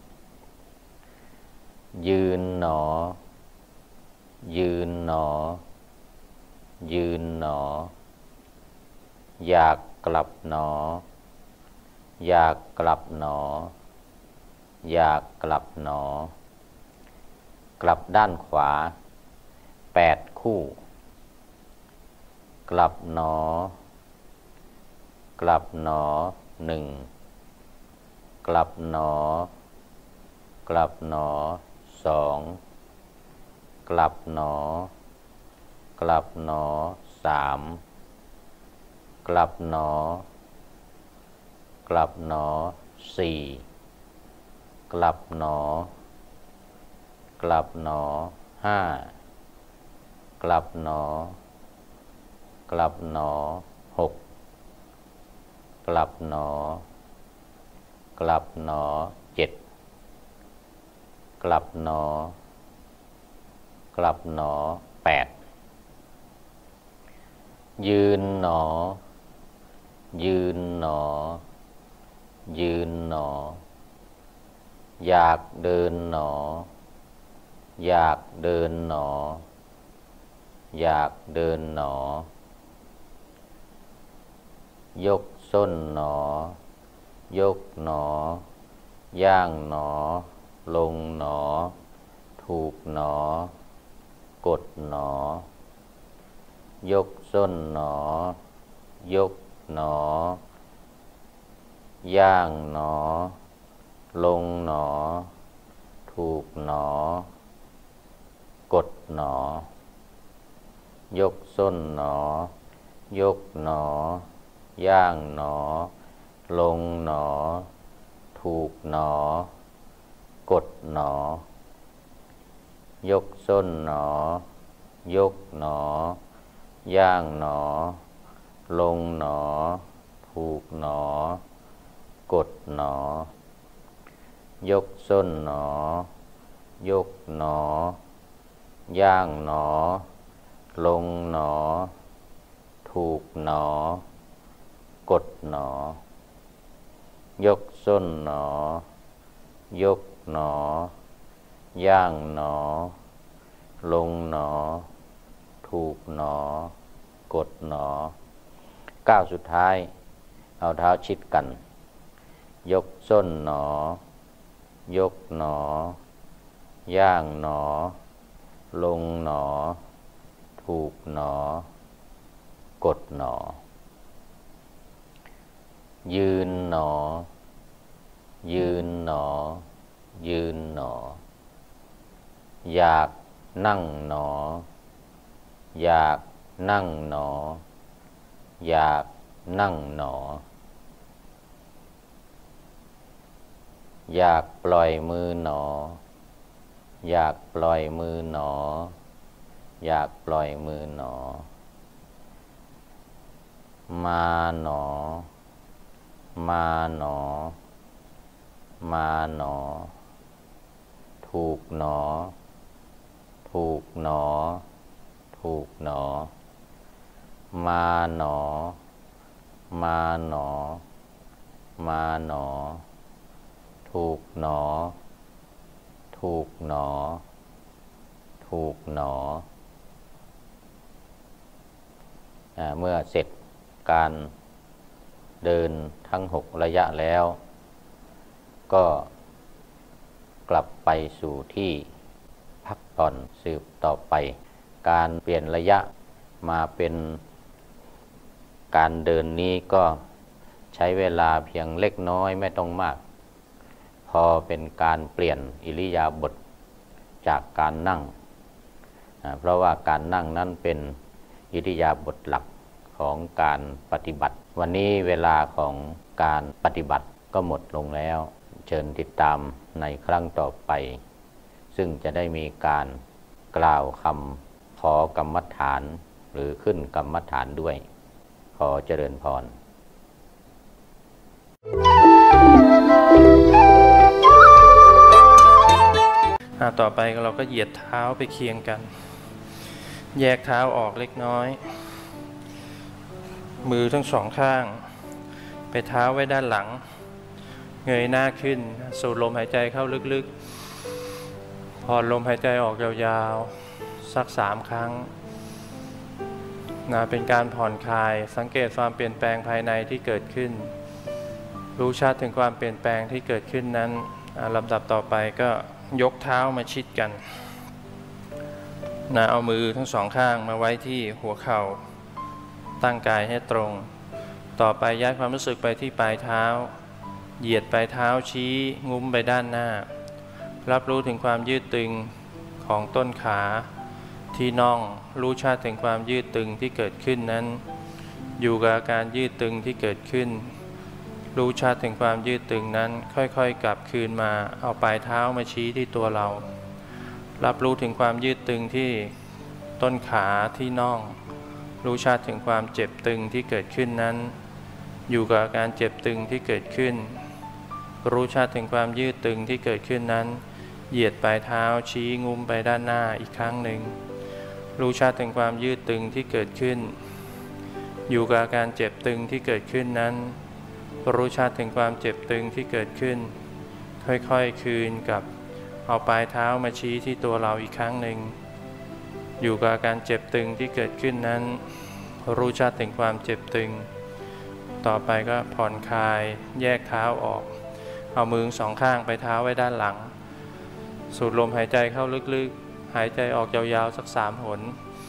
ยืนหนอยืนหนอยืนหนออยากกลับหนออยากกลับหนออยากกลับหนอกลับด้านขวา8 คู่กลับหนอกลับหนอ1กลับหนอกลับหนอ2กลับหนอกลับหนอ3กลับหนอกลับหนอ4กลับหนอกลับหนอ5กลับหนอกลับหนอ6กลับหนอกลับหนอ7กลับหนอกลับหนอ8ยืนหนอยืนหนอยืนหนออยากเดินหนออยากเดินหนออยากเดินหนอยกส้นหนอยกหนอย่างหนอลงหนอถูกหนอกดหนอยกส้นหนอยกหนอย่างหนอลงหนอถูกหนอกดหนอยกส้นหนอยกหนอย่างหนอลงหนอถูกหนอกดหนอยกส้นหนอยกหนอย่างหนอลงหนอถูกหนอกดหนอยกส้นหนอยกหนอย่างหนอลงหนอถูกหนอกดหนอยกส้นหนอยกหนอย่างหนอลงหนอถูถูกหนอกดหนอก้าวสุดท้ายเอาเท้าชิดกันยกส้นหนอยกหนอย่างหนอลงหนอถูกหนอกดหนอยืนหนอยืนหนอยืนหนออยากนั่งหนออยากนั่งหนออยากนั่งหนออยากปล่อยมือหนออยากปล่อยมือหนออยากปล่อยมือหนอมาหนอมาหนอมาหนอถูกหนอถูกหนอถูกหนอมาหนอมาหนอมาหนอถูกหนอถูกหนอถูกหนอเมื่อเสร็จการเดินทั้ง6ระยะแล้วก็กลับไปสู่ที่พักผ่อนสืบต่อไปการเปลี่ยนระยะมาเป็นการเดินนี้ก็ใช้เวลาเพียงเล็กน้อยไม่ต้องมากพอเป็นการเปลี่ยนอิริยาบถจากการนั่งเพราะว่าการนั่งนั้นเป็นอิริยาบถหลักของการปฏิบัติวันนี้เวลาของการปฏิบัติก็หมดลงแล้วเชิญติดตามในครั้งต่อไปซึ่งจะได้มีการกล่าวคำขอกรรมฐานหรือขึ้นกรรมฐานด้วยขอเจริญพรต่อไปเราก็เหยียดเท้าไปเคียงกันแยกเท้าออกเล็กน้อยมือทั้งสองข้างไปเท้าไว้ด้านหลังเงยหน้าขึ้นสูดลมหายใจเข้าลึกๆผ่อนลมหายใจออกยาวๆสัก3 ครั้งเป็นการผ่อนคลายสังเกตความเปลี่ยนแปลงภายในที่เกิดขึ้นรู้ชัดถึงความเปลี่ยนแปลงที่เกิดขึ้นนั้นลำดับต่อไปก็ยกเท้ามาชิดกันเอามือทั้งสองข้างมาไว้ที่หัวเข่าตั้งกายให้ตรงต่อไปย้ายความรู้สึกไปที่ปลายเท้าเหยียดปลายเท้าชี้งุ้มไปด้านหน้ารับรู้ถึงความยืดตึงของต้นขาที่น่องรู้ชัดถึงความยืดตึงที่เกิดขึ้นนั้นอยู่กับอาการยืดตึงที่เกิดขึ้นรู้ชัดถึงความยืดตึงนั้นค่อยๆกลับคืนมาเอาปลายเท้ามาชี้ที่ตัวเรารับรู้ถึงความยืดตึงที่ต้นขาที่น่องรู้ชัดถึงความเจ็บตึงที่เกิดขึ้นนั้นอยู่กับอาการเจ็บตึงที่เกิดขึ้นรู้ชัดถึงความยืดตึงที่เกิดขึ้นนั้นเหยียดปลายเท้าชี้งุ้มไปด้านหน้าอีกครั้งหนึ่งรู้ชัดถึงความยืดตึงที่เกิดขึ้นอยู่กับอาการเจ็บตึงที่เกิดขึ้นนั้นรู้ชัดถึงความเจ็บตึงที่เกิดขึ้นค่อยๆคืนกับเอาปลายเท้ามาชี้ที่ตัวเราอีกครั้งหนึ่งอยู่กับอาการเจ็บตึงที่เกิดขึ้นนั้นรู้ชัดถึงความเจ็บตึงต่อไปก็ผ่อนคลายแยกเท้าออกเอามือสองข้างไปเท้าไว้ด้านหลังสูดลมหายใจเข้าลึกๆหายใจออกยาวๆสัก3 หน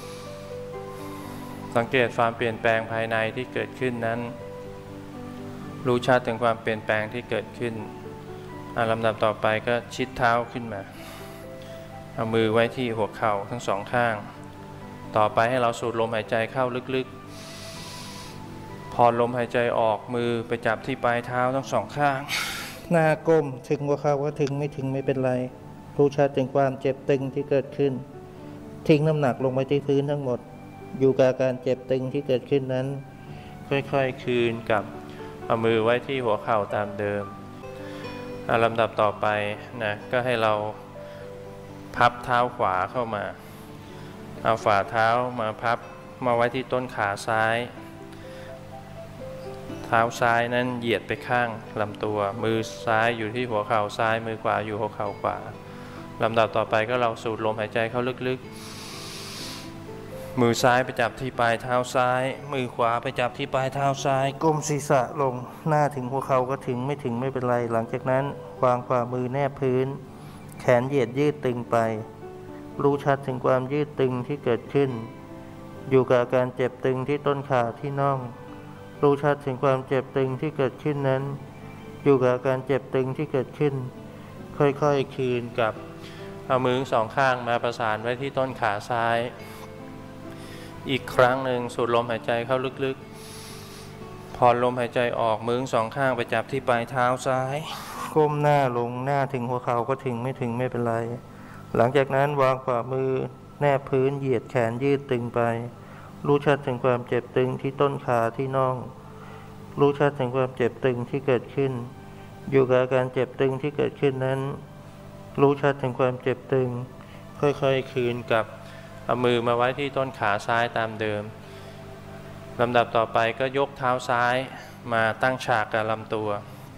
สังเกตความเปลี่ยนแปลงภายในที่เกิดขึ้นนั้นรู้ชัดถึงความเปลี่ยนแปลงที่เกิดขึ้นลำดับต่อไปก็ชิดเท้าขึ้นมาเอามือไว้ที่หัวเข่าทั้งสองข้างต่อไปให้เราสูดลมหายใจเข้าลึกๆผ่อนลมหายใจออกมือไปจับที่ปลายเท้าทั้งสองข้างหน้าก้มถึงหัวเข่าก็ถึงไม่ถึงไม่เป็นไรรู้ชัดถึงความเจ็บตึงที่เกิดขึ้นทิ้งน้ำหนักลงไปที่พื้นทั้งหมดอยู่กับการเจ็บตึงที่เกิดขึ้นนั้นค่อยๆคืนกับเอามือไว้ที่หัวเข่าตามเดิมลำดับต่อไปก็ให้เราพับเท้าขวาเข้ามาเอาฝ่าเท้ามาพับมาไว้ที่ต้นขาซ้ายเท้าซ้ายนั้นเหยียดไปข้างลำตัวมือซ้ายอยู่ที่หัวเข่าซ้ายมือขวาอยู่หัวเข่าขวาลำดับต่อไปก็เราสูดลมหายใจเข้าลึกๆมือซ้ายไปจับที่ปลายเท้าซ้ายมือขวาไปจับที่ปลายเท้าซ้ายก้มศีรษะลงหน้าถึงหัวเข่าก็ถึงไม่เป็นไรหลังจากนั้นวางฝ่ามือแนบพื้นแขนเหยียดยืดตึงไปรู้ชัดถึงความยืดตึงที่เกิดขึ้นอยู่กับอาการเจ็บตึงที่ต้นขาที่น่องรู้ชัดถึงความเจ็บตึงที่เกิดขึ้นนั้นอยู่กับอาการเจ็บตึงที่เกิดขึ้นค่อยๆคืนกับเอามือสองข้างมาประสานไว้ที่ต้นขาซ้ายอีกครั้งหนึ่งสูดลมหายใจเข้าลึกๆผ่อนลมหายใจออกมือสองข้างไปจับที่ปลายเท้าซ้ายก้มหน้าลงหน้าถึงหัวเข่าก็ถึงไม่เป็นไรหลังจากนั้นวางฝ่ามือแนบพื้นเหยียดแขนยืดตึงไปรู้ชัดถึงความเจ็บตึงที่ต้นขาที่น่องรู้ชัดถึงความเจ็บตึงที่เกิดขึ้นอยู่กับอาการเจ็บตึงที่เกิดขึ้นนั้นรู้ชัดถึงความเจ็บตึงค่อยๆคืนกับเอามือมาไว้ที่ต้นขาซ้ายตามเดิมลำดับต่อไปก็ยกเท้าซ้ายมาตั้งฉากกับลำตัว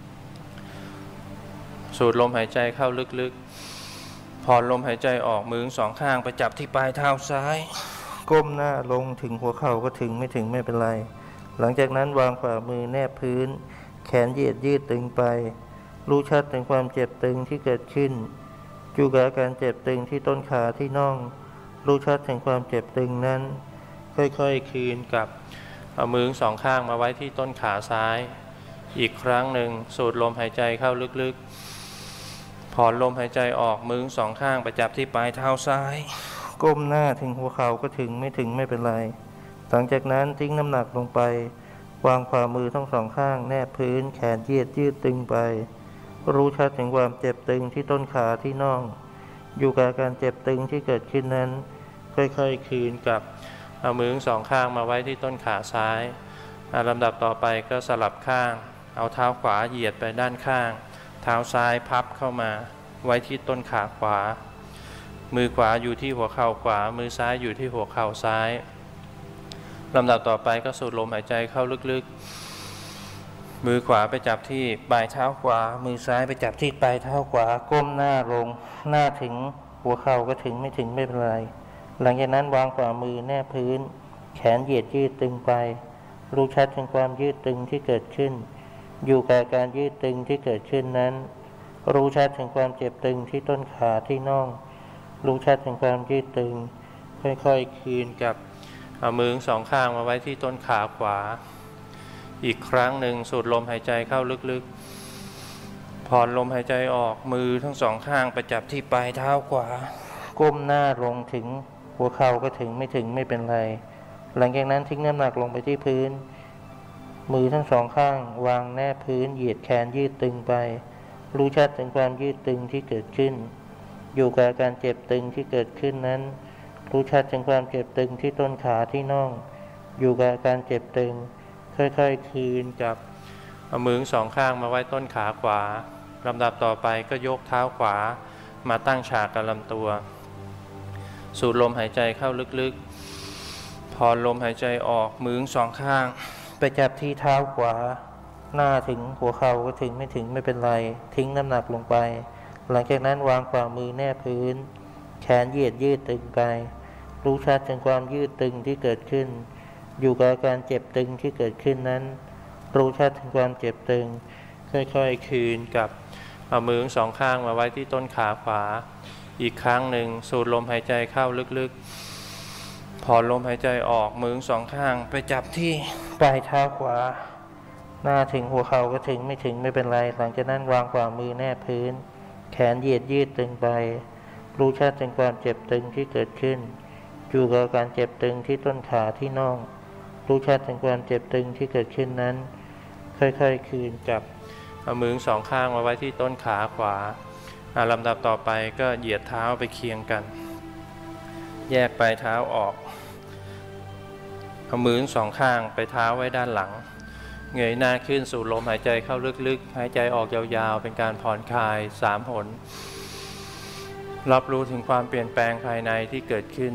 สูดลมหายใจเข้าลึกๆผ่อนลมหายใจออกมือสองข้างไปจับที่ปลายเท้าซ้ายก้มหน้าลงถึงหัวเข่าก็ถึงไม่เป็นไรหลังจากนั้นวางฝ่ามือแนบพื้นแขนเหยียดยืดตึงไปรู้ชัดถึงความเจ็บตึงที่เกิดขึ้นอยู่กับอาการเจ็บตึงที่ต้นขาที่น่องรู้ชัดถึงความเจ็บตึงนั้นค่อยๆคืนกับเอามือสองข้างมาไว้ที่ต้นขาซ้ายอีกครั้งหนึ่งสูดลมหายใจเข้าลึกๆผ่อนลมหายใจออกมือสองข้างไปจับที่ปลายเท้าซ้ายก้มหน้าถึงหัวเข่าก็ถึงไม่เป็นไรหลังจากนั้นทิ้งน้ำหนักลงไปวางฝ่ามือทั้งสองข้างแนบพื้นแขนเหยียดยืดตึงไปรู้ชัดถึงความเจ็บตึงที่ต้นขาที่น่องอยู่กับการเจ็บตึงที่เกิดขึ้นนั้นค่อยๆคืนกับเอามือสองข้างมาไว้ที่ต้นขาซ้ายลำดับต่อไปก็สลับข้างเอาเท้าขวาเหยียดไปด้านข้างเท้าซ้ายพับเข้ามาไว้ที่ต้นขาขวามือขวาอยู่ที่หัวเข่าขวามือซ้ายอยู่ที่หัวเข่าซ้ายลำดับต่อไปก็สูดลมหายใจเข้าลึกๆมือขวาไปจับที่ปลายเท้าขวามือซ้ายไปจับที่ปลายเท้าขวาก้มหน้าลงหน้าถึงหัวเข่าก็ถึงไม่เป็นไรหลังจากนั้นวางฝ่ามือแนบพื้นแขนเหยียดยืดตึงไปรู้ชัดถึงความยืดตึงที่เกิดขึ้นอยู่กับการยืดตึงที่เกิดขึ้นนั้นรู้ชัดถึงความเจ็บตึงที่ต้นขาที่น่องรู้ชัดถึงความยืดตึงค่อยๆคืนกับเอามือสองข้างมาไว้ที่ต้นขาขวาอีกครั้งหนึ่งสูดลมหายใจเข้าลึกๆผ่อนลมหายใจออกมือทั้งสองข้างไปจับที่ปลายเท้าขวาก้มหน้าลงถึงหัวเข่าก็ถึงไม่เป็นไรหลังจากนั้นทิ้งน้ำหนักลงไปที่พื้นมือทั้งสองข้างวางแนบพื้นเหยียดแขนยืดตึงไปรู้ชัดถึงความยืดตึงที่เกิดขึ้นอยู่กับอาการเจ็บตึงที่เกิดขึ้นนั้นรู้ชัดถึงความเจ็บตึงที่ต้นขาที่น่องอยู่กับอาการเจ็บตึงค่อยๆคืนกับเอามือสองข้างมาไว้ต้นขาขวาลำดับต่อไปก็ยกเท้าขวามาตั้งฉากกับลำตัวสูดลมหายใจเข้าลึกๆผ่อนลมหายใจออกมือสองข้างไปจับที่เท้าขวาหน้าถึงหัวเข่าก็ถึงไม่เป็นไรทิ้งน้ำหนักลงไปหลังจากนั้นวางฝ่ามือแนบพื้นแขนเหยียดยืดตึงไปรู้ชัดถึงความยืดตึงที่เกิดขึ้นอยู่กับการเจ็บตึงที่เกิดขึ้นนั้นรู้ชัดถึงความเจ็บตึงค่อยๆคืนกับเอามือสองข้างมาไว้ที่ต้นขาขวาอีกครั้งหนึ่งสูดลมหายใจเข้าลึกๆผ่อนลมหายใจออกมือสองข้างไปจับที่ปลายเท้าขวาหน้าถึงหัวเข่าก็ถึงไม่เป็นไรหลังจากนั้นวางฝ่ามือแนบพื้นแขนเหยียดยืดตึงไปรู้ชัดถึงความเจ็บตึงที่เกิดขึ้นอยู่กับการเจ็บตึงที่ต้นขาที่น่องรู้ชัดถึงความเจ็บตึงที่เกิดขึ้นนั้นค่อยๆคืนกับเอามือสองข้างมาไว้ที่ต้นขาขวาลำดับต่อไปก็เหยียดเท้าไปเคียงกันแยกปลายเท้าออกเอามือสองข้างไปเท้าไว้ด้านหลังเงยหน้าขึ้นสูดลมหายใจเข้าลึกๆหายใจออกยาวๆเป็นการผ่อนคลาย3 หนรับรู้ถึงความเปลี่ยนแปลงภายในที่เกิดขึ้น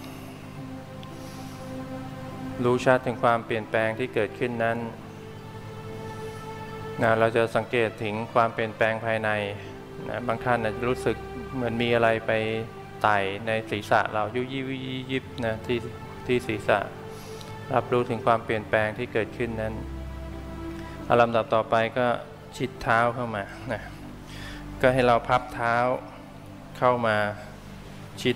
รู้ชัดถึงความเปลี่ยนแปลงที่เกิดขึ้นนั้นเราจะสังเกตถึงความเปลี่ยนแปลงภายในบางท่านรู้สึกเหมือนมีอะไรไปไต่ในศีรษะเรายุบยิบนะที่ที่ศีรษะรับรู้ถึงความเปลี่ยนแปลงที่เกิดขึ้นนั้นลำดับต่อไปก็ชิดเท้าเข้ามานะก็ให้เราพับเท้าเข้ามาชิด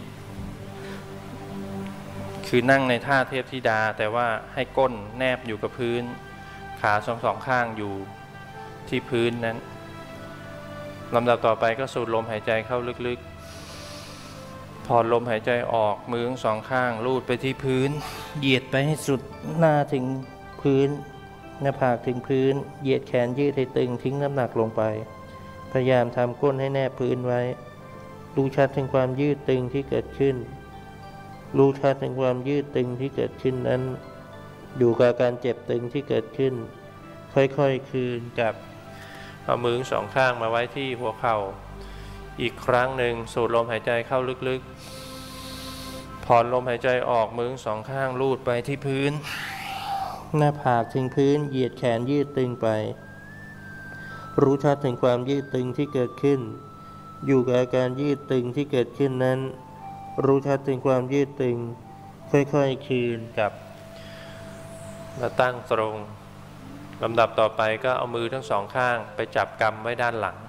คือนั่งในท่าเทพธิดาแต่ว่าให้ก้นแนบอยู่กับพื้นขาสองข้างอยู่ที่พื้นนั้นลำดับต่อไปก็สูดลมหายใจเข้าลึกๆผ่อนลมหายใจออกมือทั้งสองข้างลูดไปที่พื้นเหยียดไปให้สุดหน้าถึงพื้นหน้าผากถึงพื้นเหยียดแขนยืดให้ตึงทิ้งน้ำหนักลงไปพยายามทำก้นให้แนบพื้นไว้รู้ชัดถึงความยืดตึงที่เกิดขึ้นรู้ชัดถึงความยืดตึงที่เกิดขึ้นนั้นอยู่กับการเจ็บตึงที่เกิดขึ้นค่อยๆคืนกับเอามือสองข้างมาไว้ที่หัวเข่าอีกครั้งหนึ่งสูดลมหายใจเข้าลึกๆผ่อนลมหายใจออกมือสองข้างลูดไปที่พื้นหน้าผากถึงพื้นเหยียดแขนยืดตึงไปรู้ชัดถึงความยืดตึงที่เกิดขึ้นอยู่กับอาการยืดตึงที่เกิดขึ้นนั้นรู้ชัดถึงความยืดตึงค่อยๆคืนกับมาตั้งตรงลำดับต่อไปก็เอามือทั้งสองข้างไปจับกำไว้ด้านหลัง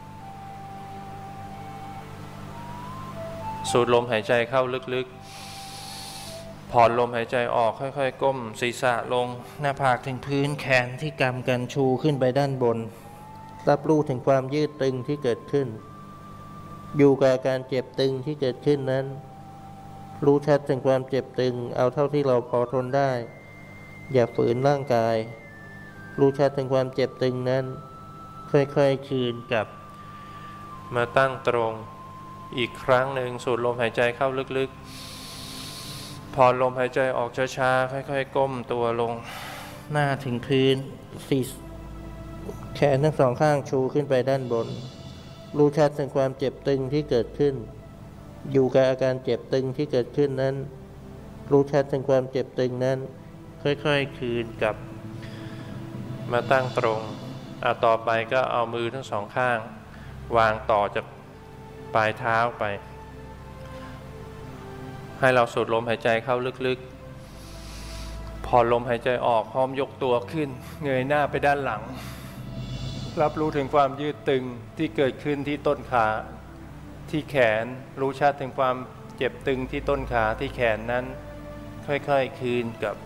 สูดลมหายใจเข้าลึกๆผ่อนลมหายใจออกค่อยๆก้มศีรษะลงหน้าผากถึงพื้นแขนที่กำกันชูขึ้นไปด้านบนรับรู้ถึงความยืดตึงที่เกิดขึ้นอยู่กับอาการเจ็บตึงที่เกิดขึ้นนั้นรู้ชัดถึงความเจ็บตึงเอาเท่าที่เราพอทนได้อย่าฝืนร่างกายรู้ชัดถึงความเจ็บตึงนั้นค่อยๆคืนกลับมาตั้งตรงอีกครั้งหนึ่งสูดลมหายใจเข้าลึกๆพอลมหายใจออกช้าๆค่อยๆก้มตัวลงหน้าถึงพื้นแขนทั้งสองข้างชูขึ้นไปด้านบนรู้ชัดถึงความเจ็บตึงที่เกิดขึ้นอยู่กับอาการเจ็บตึงที่เกิดขึ้นนั้นรู้ชัดถึงความเจ็บตึงนั้นค่อยๆคืนกลับมาตั้งตรงต่อไปก็เอามือทั้งสองข้างวางต่อจากปลายเท้าไปให้เราสูดลมหายใจเข้าลึกๆพอลมหายใจออกพร้อมยกตัวขึ้นเงยหน้าไปด้านหลังรับรู้ถึงความยืดตึงที่เกิดขึ้นที่ต้นขาที่แขนรู้ชัดถึงความเจ็บตึงที่ต้นขาที่แขนนั้นค่อยๆคืนกับ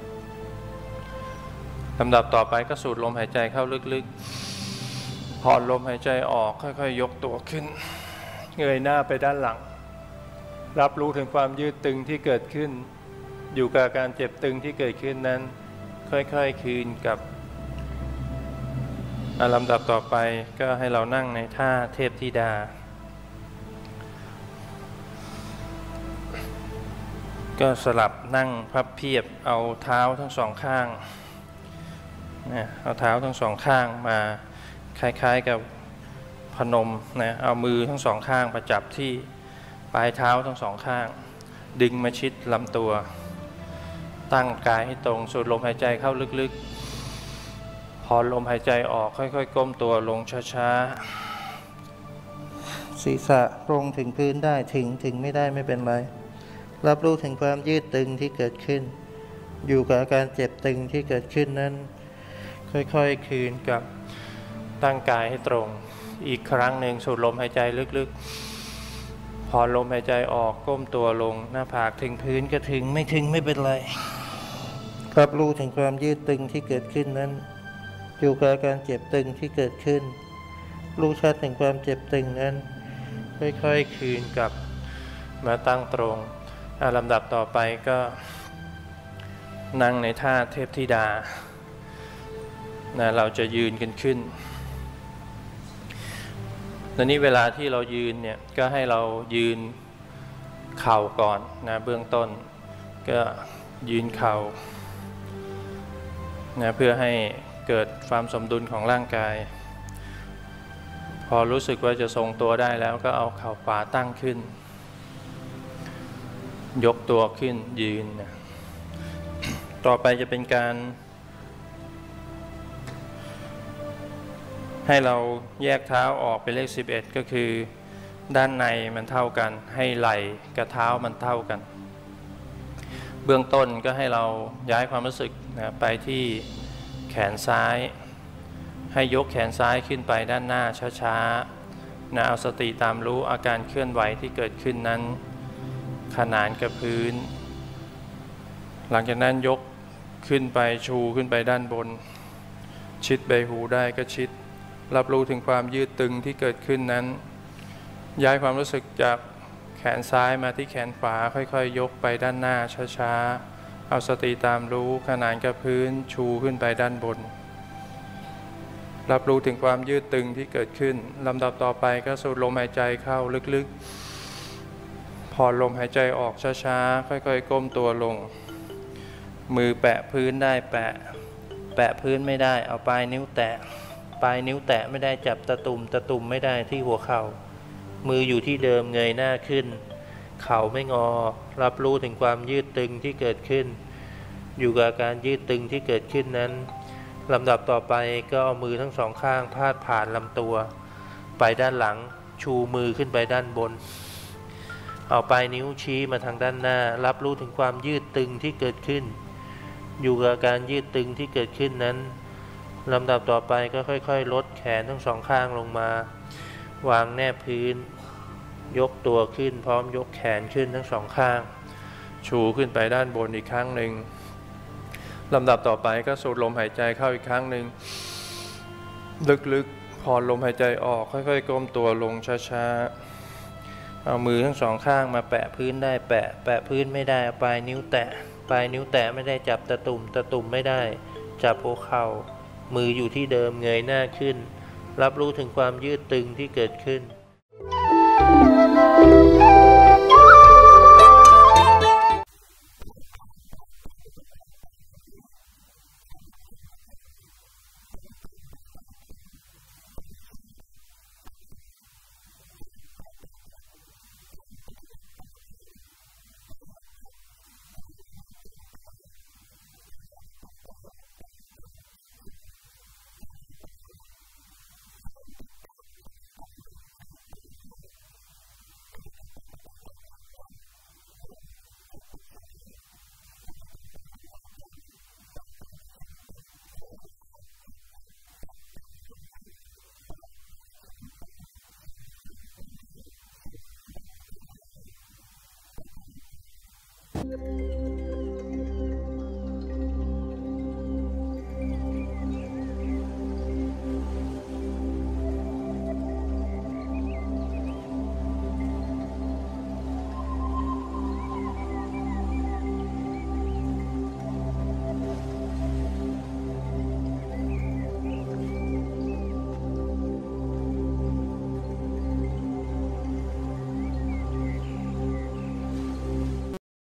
ลำดับต่อไปก็สูดลมหายใจเข้าลึกๆผ่อนลมหายใจออกค่อยๆยกตัวขึ้นเงยหน้าไปด้านหลังรับรู้ถึงความยืดตึงที่เกิดขึ้นอยู่กับการเจ็บตึงที่เกิดขึ้นนั้นค่อยๆคืนกับลำดับต่อไปก็ให้เรานั่งในท่าเทพธิดาก็สลับนั่งพับเพียบเอาเท้าทั้งสองข้างเอาเท้าทั้งสองข้างมาคล้ายๆกับพนมนะเอามือทั้งสองข้างประจับที่ปลายเท้าทั้งสองข้างดึงมาชิดลำตัวตั้งกายให้ตรงสูดลมหายใจเข้าลึกๆพอลมหายใจออกค่อยๆก้มตัวลงช้าๆศีรษะลงถึงพื้นได้ถึงไม่ได้ไม่เป็นไรรับรู้ถึงความยืดตึงที่เกิดขึ้นอยู่กับอาการเจ็บตึงที่เกิดขึ้นนั้นค่อยๆคืนกับตั้งกายให้ตรงอีกครั้งหนึ่งสูดลมหายใจลึกๆพอลมหายใจออกก้มตัวลงหน้าผากถึงพื้นก็ถึงไม่เป็นไรรับรู้ถึงความยืดตึงที่เกิดขึ้นนั้นอยู่กับอาการเจ็บตึงที่เกิดขึ้นรู้ชัดถึงความเจ็บตึงนั้นค่อยๆคืนกับมาตั้งตรงลำดับต่อไปก็นั่งในท่าเทพธิดาเราจะยืนกันขึ้นตอนนี้เวลาที่เรายืนเนี่ยก็ให้เรายืนเข่าก่อนนะเบื้องต้นก็ยืนเข่านะเพื่อให้เกิดความสมดุลของร่างกายพอรู้สึกว่าจะทรงตัวได้แล้วก็เอาเข่าขวาตั้งขึ้นยกตัวขึ้นยืนนะต่อไปจะเป็นการให้เราแยกเท้าออกเป็นเลข11ก็คือด้านในมันเท่ากันให้ไหล่กับเท้ามันเท่ากันเบื้องต้นก็ให้เราย้ายความรู้สึกนะไปที่แขนซ้ายให้ยกแขนซ้ายขึ้นไปด้านหน้าช้าๆนะเอาสติตามรู้อาการเคลื่อนไหวที่เกิดขึ้นนั้นขนานกับพื้นหลังจากนั้นยกขึ้นไปชูขึ้นไปด้านบนชิดใบหูได้ก็ชิดรับรู้ถึงความยืดตึงที่เกิดขึ้นนั้นย้ายความรู้สึกจากแขนซ้ายมาที่แขนขวาค่อยๆ ยกไปด้านหน้าช้าๆเอาสติตามรู้ขนานกับพื้นชูขึ้นไปด้านบนรับรู้ถึงความยืดตึงที่เกิดขึ้นลำดับต่อไปก็สูดลมหายใจเข้าลึกๆผ่อนลมหายใจออกช้าๆค่อยๆก้มตัวลงมือแปะพื้นได้แปะพื้นไม่ได้เอาปลายนิ้วแตะไม่ได้จับตะตุ่มไม่ได้ที่หัวเข่ามืออยู่ที่เดิมเงยหน้าขึ้นเข่าไม่งอรับรู้ถึงความยืดตึงที่เกิดขึ้นอยู่กับการยืดตึงที่เกิดขึ้นนั้นลำดับต่อไปก็เอามือทั้งสองข้างพาดผ่านลำตัวไปด้านหลังชูมือขึ้นไปด้านบนเอาปลายนิ้วชี้มาทางด้านหน้ารับรู้ถึงความยืดตึงที่เกิดขึ้นอยู่กับการยืดตึงที่เกิดขึ้นนั้นลำดับต่อไปก็ค่อยๆลดแขนทั้งสองข้างลงมาวางแนบพื้นยกตัวขึ้นพร้อมยกแขนขึ้นทั้งสองข้างชูขึ้นไปด้านบนอีกครั้งหนึ่งลำดับต่อไปก็สูดลมหายใจเข้าอีกครั้งหนึ่งลึกๆผ่อนลมหายใจออกค่อยๆก้มตัวลงช้าๆเอามือทั้งสองข้างมาแปะพื้นได้แปะพื้นไม่ได้ปลายนิ้วแตะไม่ได้จับตะตุ่มไม่ได้จับหัวเข่ามืออยู่ที่เดิมเงยหน้าขึ้นรับรู้ถึงความยืดตึงที่เกิดขึ้น